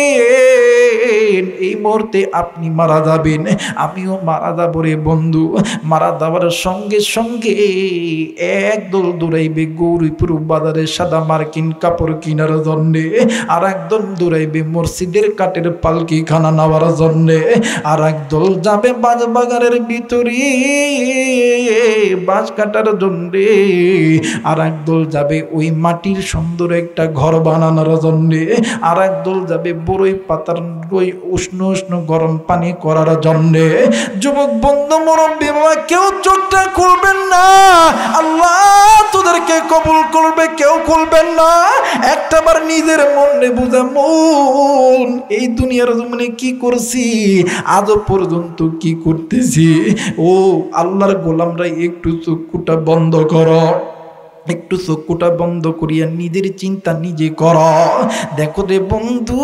এই মুহূর্তে আপনি মারা যাবেন, আমিও মারা যাব রে বন্ধু। মারা যাবার সঙ্গে সঙ্গে একদল দৌড়াইবে গৌরীপুর বাজারে সাদা মার্কিন কাপড় কেনার জন্যে, আর একদল দৌড়াইবে মসজিদের কাঠের পালকি খানা নেওয়ার জন্যে, আর একদল যাবে বাজ বাগানের ভিতরে বাঁশ কাটার জন্যে, আর একদল যাবে ওই মাটির সুন্দর একটা ঘর বানানোর জন্যে, আর একদল যাবে বড়ই পাতার ওই উষ্ণ উষ্ণ গরম পানি করার জন্যে। যুবক বন্ধু, মুরব্বী বাবা, কেউ চোখটা খুলবেন না, আল্লাহ তোদেরকে কবুল করবে, কেউ খুলবেন না। একটাবার নিজের মনে বুঝা, মন এই দুনিয়ার জমিনে কি করছি, আজও পর্যন্ত কি করতেছি। ও আল্লাহর গোলামরা, একটু চক্ষুটা বন্ধ করো, একটু চক্ষুটা বন্ধ করিয়া নিজের চিন্তা নিজে কর। দেখো রে বন্ধু,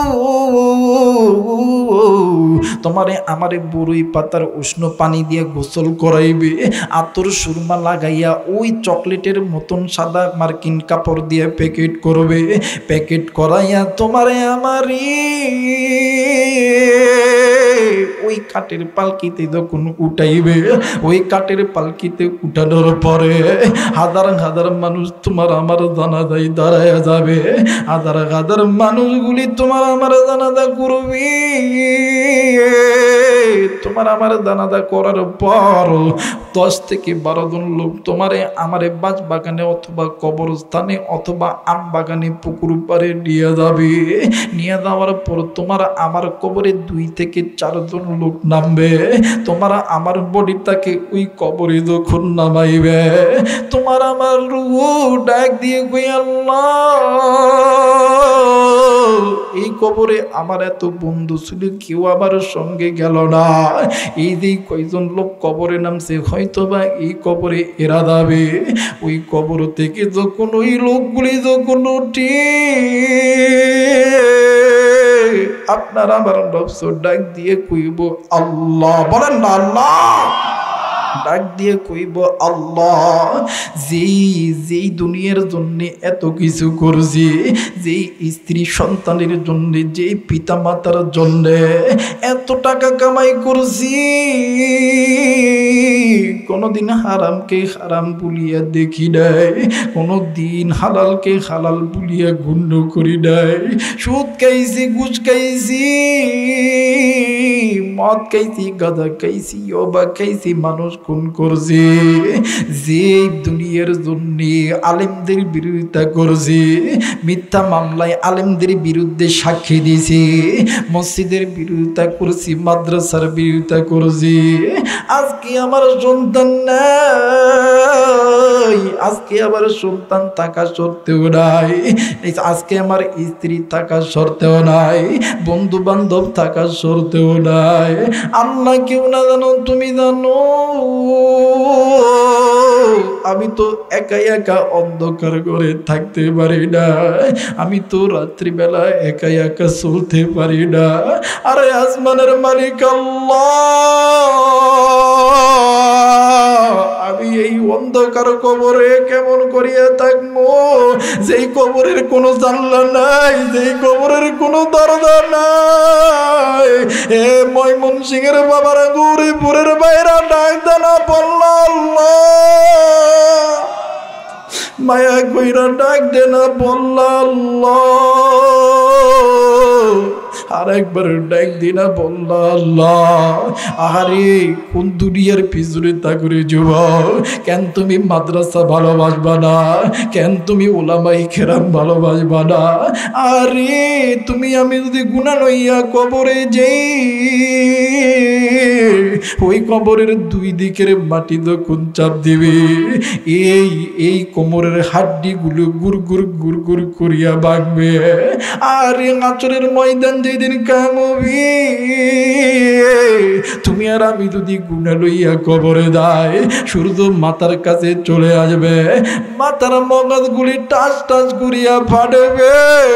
তোমারে আমারে বড়ই পাতার উষ্ণ পানি দিয়ে গোসল করাইবে, আতর সুরমা লাগাইয়া ওই চকলেটের মতন সাদা মার্কিন কাপড় দিয়ে প্যাকেট করবে, প্যাকেট করাইয়া তোমারে আমারে ওই কাঠের পালকিতে যখন উঠাইবে, ওই কাঠের পালকিতে উঠানোর পরে হাজার হাজার মানুষ তোমার আমার জানাজায় দাঁড়ায় যাবে, হাজার হাজার মানুষগুলি তোমার আমার জানাজা করবে। তোমার আমার জানাজা করার পর দশ থেকে বারো জন লোক তোমারে আমারে বাজ বাগানে অথবা কবরস্থানে অথবা আম বাগানে পুকুর পাড়ে নিয়ে যাবে। নিয়ে যাওয়ার পর তোমার আমার কবরে দুই থেকে চারজন লোক নামবে। তোমার আমার বডিটাকে ওই কবরে যখন নামাইবে, তোমার আমার রূহ ডাক দিয়ে কই আল্লাহ, এই কবরে আমার এত বন্ধু ছিল, কেউ আমার সঙ্গে গেল না। এই যে কয়জন লোক কবরে নামছে, হয়তো বা এই কবরে এরা যাবে। ওই কবর থেকে যখন ওই লোকগুলি যখন উঠে আপনার আমার নফস ডাক দিয়ে কইব আল্লাহ, বলেন না আল্লাহ, ডাক দিয়ে কইব আল্লাহ, যেই যেই দুনিয়ার জন্য এত কিছু করছি, যেই স্ত্রী সন্তানের জন্য, যেই পিতা মাতার জন্য এত টাকা কামাই করছি, কোনদিন হারামকে হারাম বলিয়া দেখি নাই, কোনদিন হালালকে হালাল বলিয়া গণ্য করি নাই। সুদ খাইছি, ঘুষ খাইছি, মদ খাইছি, গাঁজা খাইছি, ওবা খাইছি, মানুষ খুন করছি, যে দুনিয়ার জন্য আলেমদের বিরোধিতা করছি, মিথ্যা মামলায় আলেমদের বিরুদ্ধে সাক্ষী দিয়েছি, মসজিদের বিরোধিতা করছি, মাদ্রাসার বিরোধিতা করছি। আজকে আমার সন্তান নাই, আজকে আমার সন্তান থাকা সত্ত্বেও নাই, আজকে আমার স্ত্রী থাকা সত্ত্বেও নাই, বন্ধু বান্ধব থাকা সত্ত্বেও নাই। আল্লাহ কেউ না জানো, তুমি জানো। আমি তো একা একা অন্ধকার করে থাকতে পারি না, আমি তো রাত্রিবেলা একা একা চলতে পারি না। আরে আসমানের মালিক আল্লাহ, আমি এই অন্ধকার কবরে কেমন করিয়া থাকবো, যেই কবরের কোনো জানলা নাই, যেই কবরের কোনো দরজা নাই। এ ময়মনসিংহের বাবারা, গৌরীপুরের বাইরা ডাক দানা বললা আল্লাহ, মায়া কইরা ডাক দেনা বললা আল্লাহ, আর একবার ডাক দিনা বললা আল্লাহ। আহারে কোন দুনিয়ার পিছনে তা করে যুবক, কেন তুমি মাদ্রাসা ভালোবাসবা না, কেন তুমি ওলামাই কেরাম ভালোবাসবা না? আরে তুমি আমি যদি গুনাহ লইয়া কবরে যাই, ওই কবরের দুই দিকের মাটি যখন চাপ দিবে, এই এই কোমরের হাড্ডি গুলো গুড় গুড় গুড় গুড় করিয়া ভাঙবে। আর আচরের ময়দান যেদিন কামবি, তুমি আর আমি যদি গুনাহ লইয়া কবরে যায়, সূর্য মাথার কাছে চলে আসবে, মাথার মগজ গুলি টাস টাস করিয়া ফাটবে,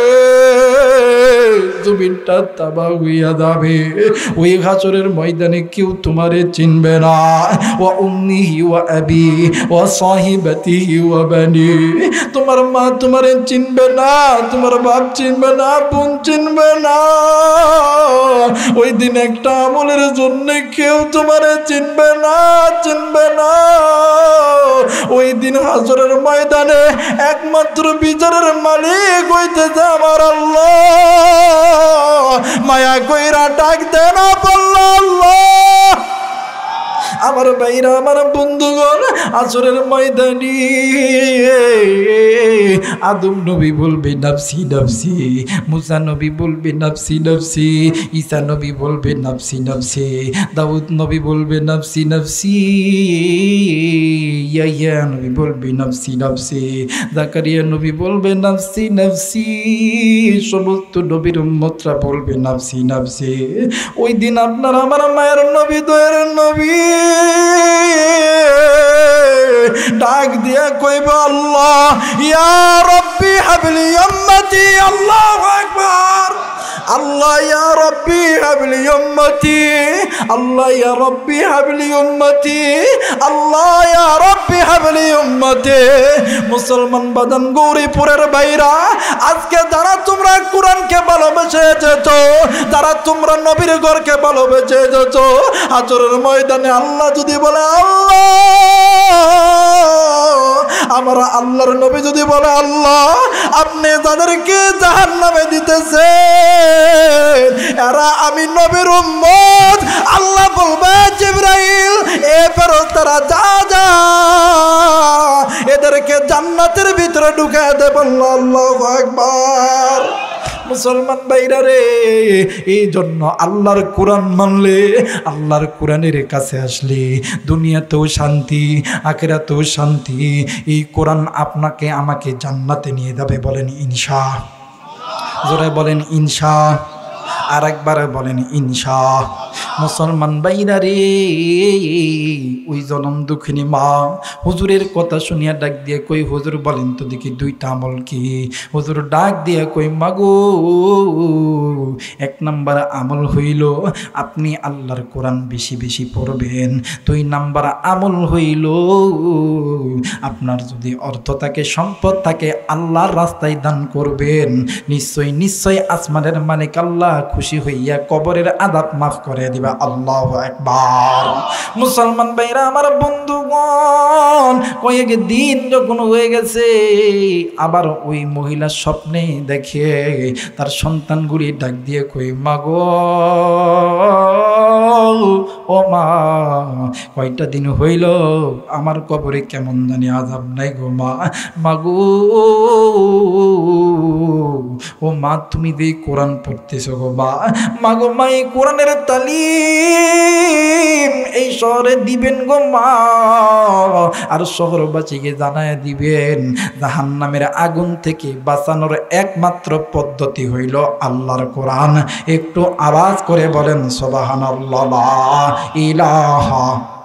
জমিনটা তাবা হইয়া যাবে। ওই হাসরের ময়দানে কেউ তোমারে চিনবে না। ওয়া উম্মিহি ওয়া আবি ওয়া সাহিবাতিহি ওয়া বানি, তোমার মা তোমারে চিনবে না, তোমার বাপ চিনবে না, বোন চিনবে না। ওই দিন একটা আমলের জন্য কেউ তোমারে চিনবে না, চিনবে না। ওই দিন হাসরের ময়দানে একমাত্র বিচারের মালিক হইতেছে আমার আল্লাহ। মায়া কইরা ডাক দেন বললা আল্লাহ। আমার ভাইরা, আমার বন্ধুগণ, আসরের ময়দানে আদম নবী বলবে নাফসি নাফসি, মুসা নবী বলবে নাফসি নাফসি, ঈসা নবী বলবে নাফসি নাফসি, দাউদ নবী বলবে নাফসি নাফসি, ইয়াহইয়া নবী বলবে নাফসি নাফসি, জাকারিয়া নবী বলবে নাফসি নাফসি, সমস্ত নবীর উম্মতরা বলবে নাফসি নাফসি। ওই দিন আপনার আমার মায়ের নবী, দয়ের নবী ডাক দিয়ে দিয়া কইব আল্লাহ ইয়া রব্বি হাবলি উম্মতি, আল্লাহু আকবার। আল্লাহ ইয়া রব্বি হাবলি উম্মতি, আল্লাহ ইয়া রব্বি হাবলি উম্মতি, আল্লাহ ইয়া রব্বি হাবলি উম্মতি। মুসলমান বাদান গৌরীপুরের বাইরা, আজকে যারা তোমরা কোরআনকে ভালোবেসে যেত, যারা তোমরা নবীর ঘরকে ভালোবেসে যেত, হাজরের ময়দানে আল্লাহ যদি বলে আল্লাহ, আমরা আল্লাহর নবী যদি বলে আল্লাহ আপনি তাদেরকে জাহান্নামে দিতেছে, এরা আমি নবীর উম্মত, আল্লাহ বলবে জিবরাইল এ ফেরেশতারা যা যা এদেরকে জান্নাতের ভিতরে ঢুকায় দে। বলল আল্লাহু আকবার। মুসলমান ভাইরা রে, এই জন্য আল্লাহর কোরআন মানলে, আল্লাহর কোরআনের কাছে আসলে দুনিয়াতেও শান্তি, আখিরাতেও শান্তি। এই কোরআন আপনাকে আমাকে জান্নাতে নিয়ে যাবে। বলেন ইনশা, জোরে বলেন ইনশা, আর একবারে বলেন ইনশা। মুসলমান বাইরা রে, ওই জনম দুঃখিনী মা হুজুরের কথা শুনিয়া ডাক দিয়ে কই হুজুর বলেন তো দেখি দুইটা আমল কি? হুজুর ডাক দিয়ে কই মাগো, এক নাম্বার আমল হইল আপনি আল্লাহর কোরআন বেশি বেশি পড়বেন। দুই নাম্বার আমল হইল আপনার যদি অর্থ থাকে, সম্পদ থাকে, আল্লাহর রাস্তায় দান করবেন। নিশ্চয় নিশ্চয় আসমানের মালিক আল্লাহ খুশি হইয়া কবরের আযাব মাফ করে দিবা। আল্লাহু আকবার। মুসলমান ভাইরা আমার বন্ধুগণ, কয়েক দিন যখন হয়ে গেছে, আবার ওই মহিলা স্বপ্নে দেখে তার সন্তানগুলি ডাক দিয়ে কই মাগো, ও মা কয়টা দিন হইল আমার কবরে কেমন জানি আযাব নাই গো মা। মাগো ও মা তুমি যে কোরআন পড়তেছো গো মা, মাগো মা এই কোরআনের তালিম এই শহরে দিবেন গো মা, আর শহরবাসীকে জানায় দিবেন জাহান্নামের আগুন থেকে বাঁচানোর একমাত্র পদ্ধতি হইল আল্লাহর কোরআন। একটু আওয়াজ করে বলেন সুবহানাল্লাহ, লা ইলাহা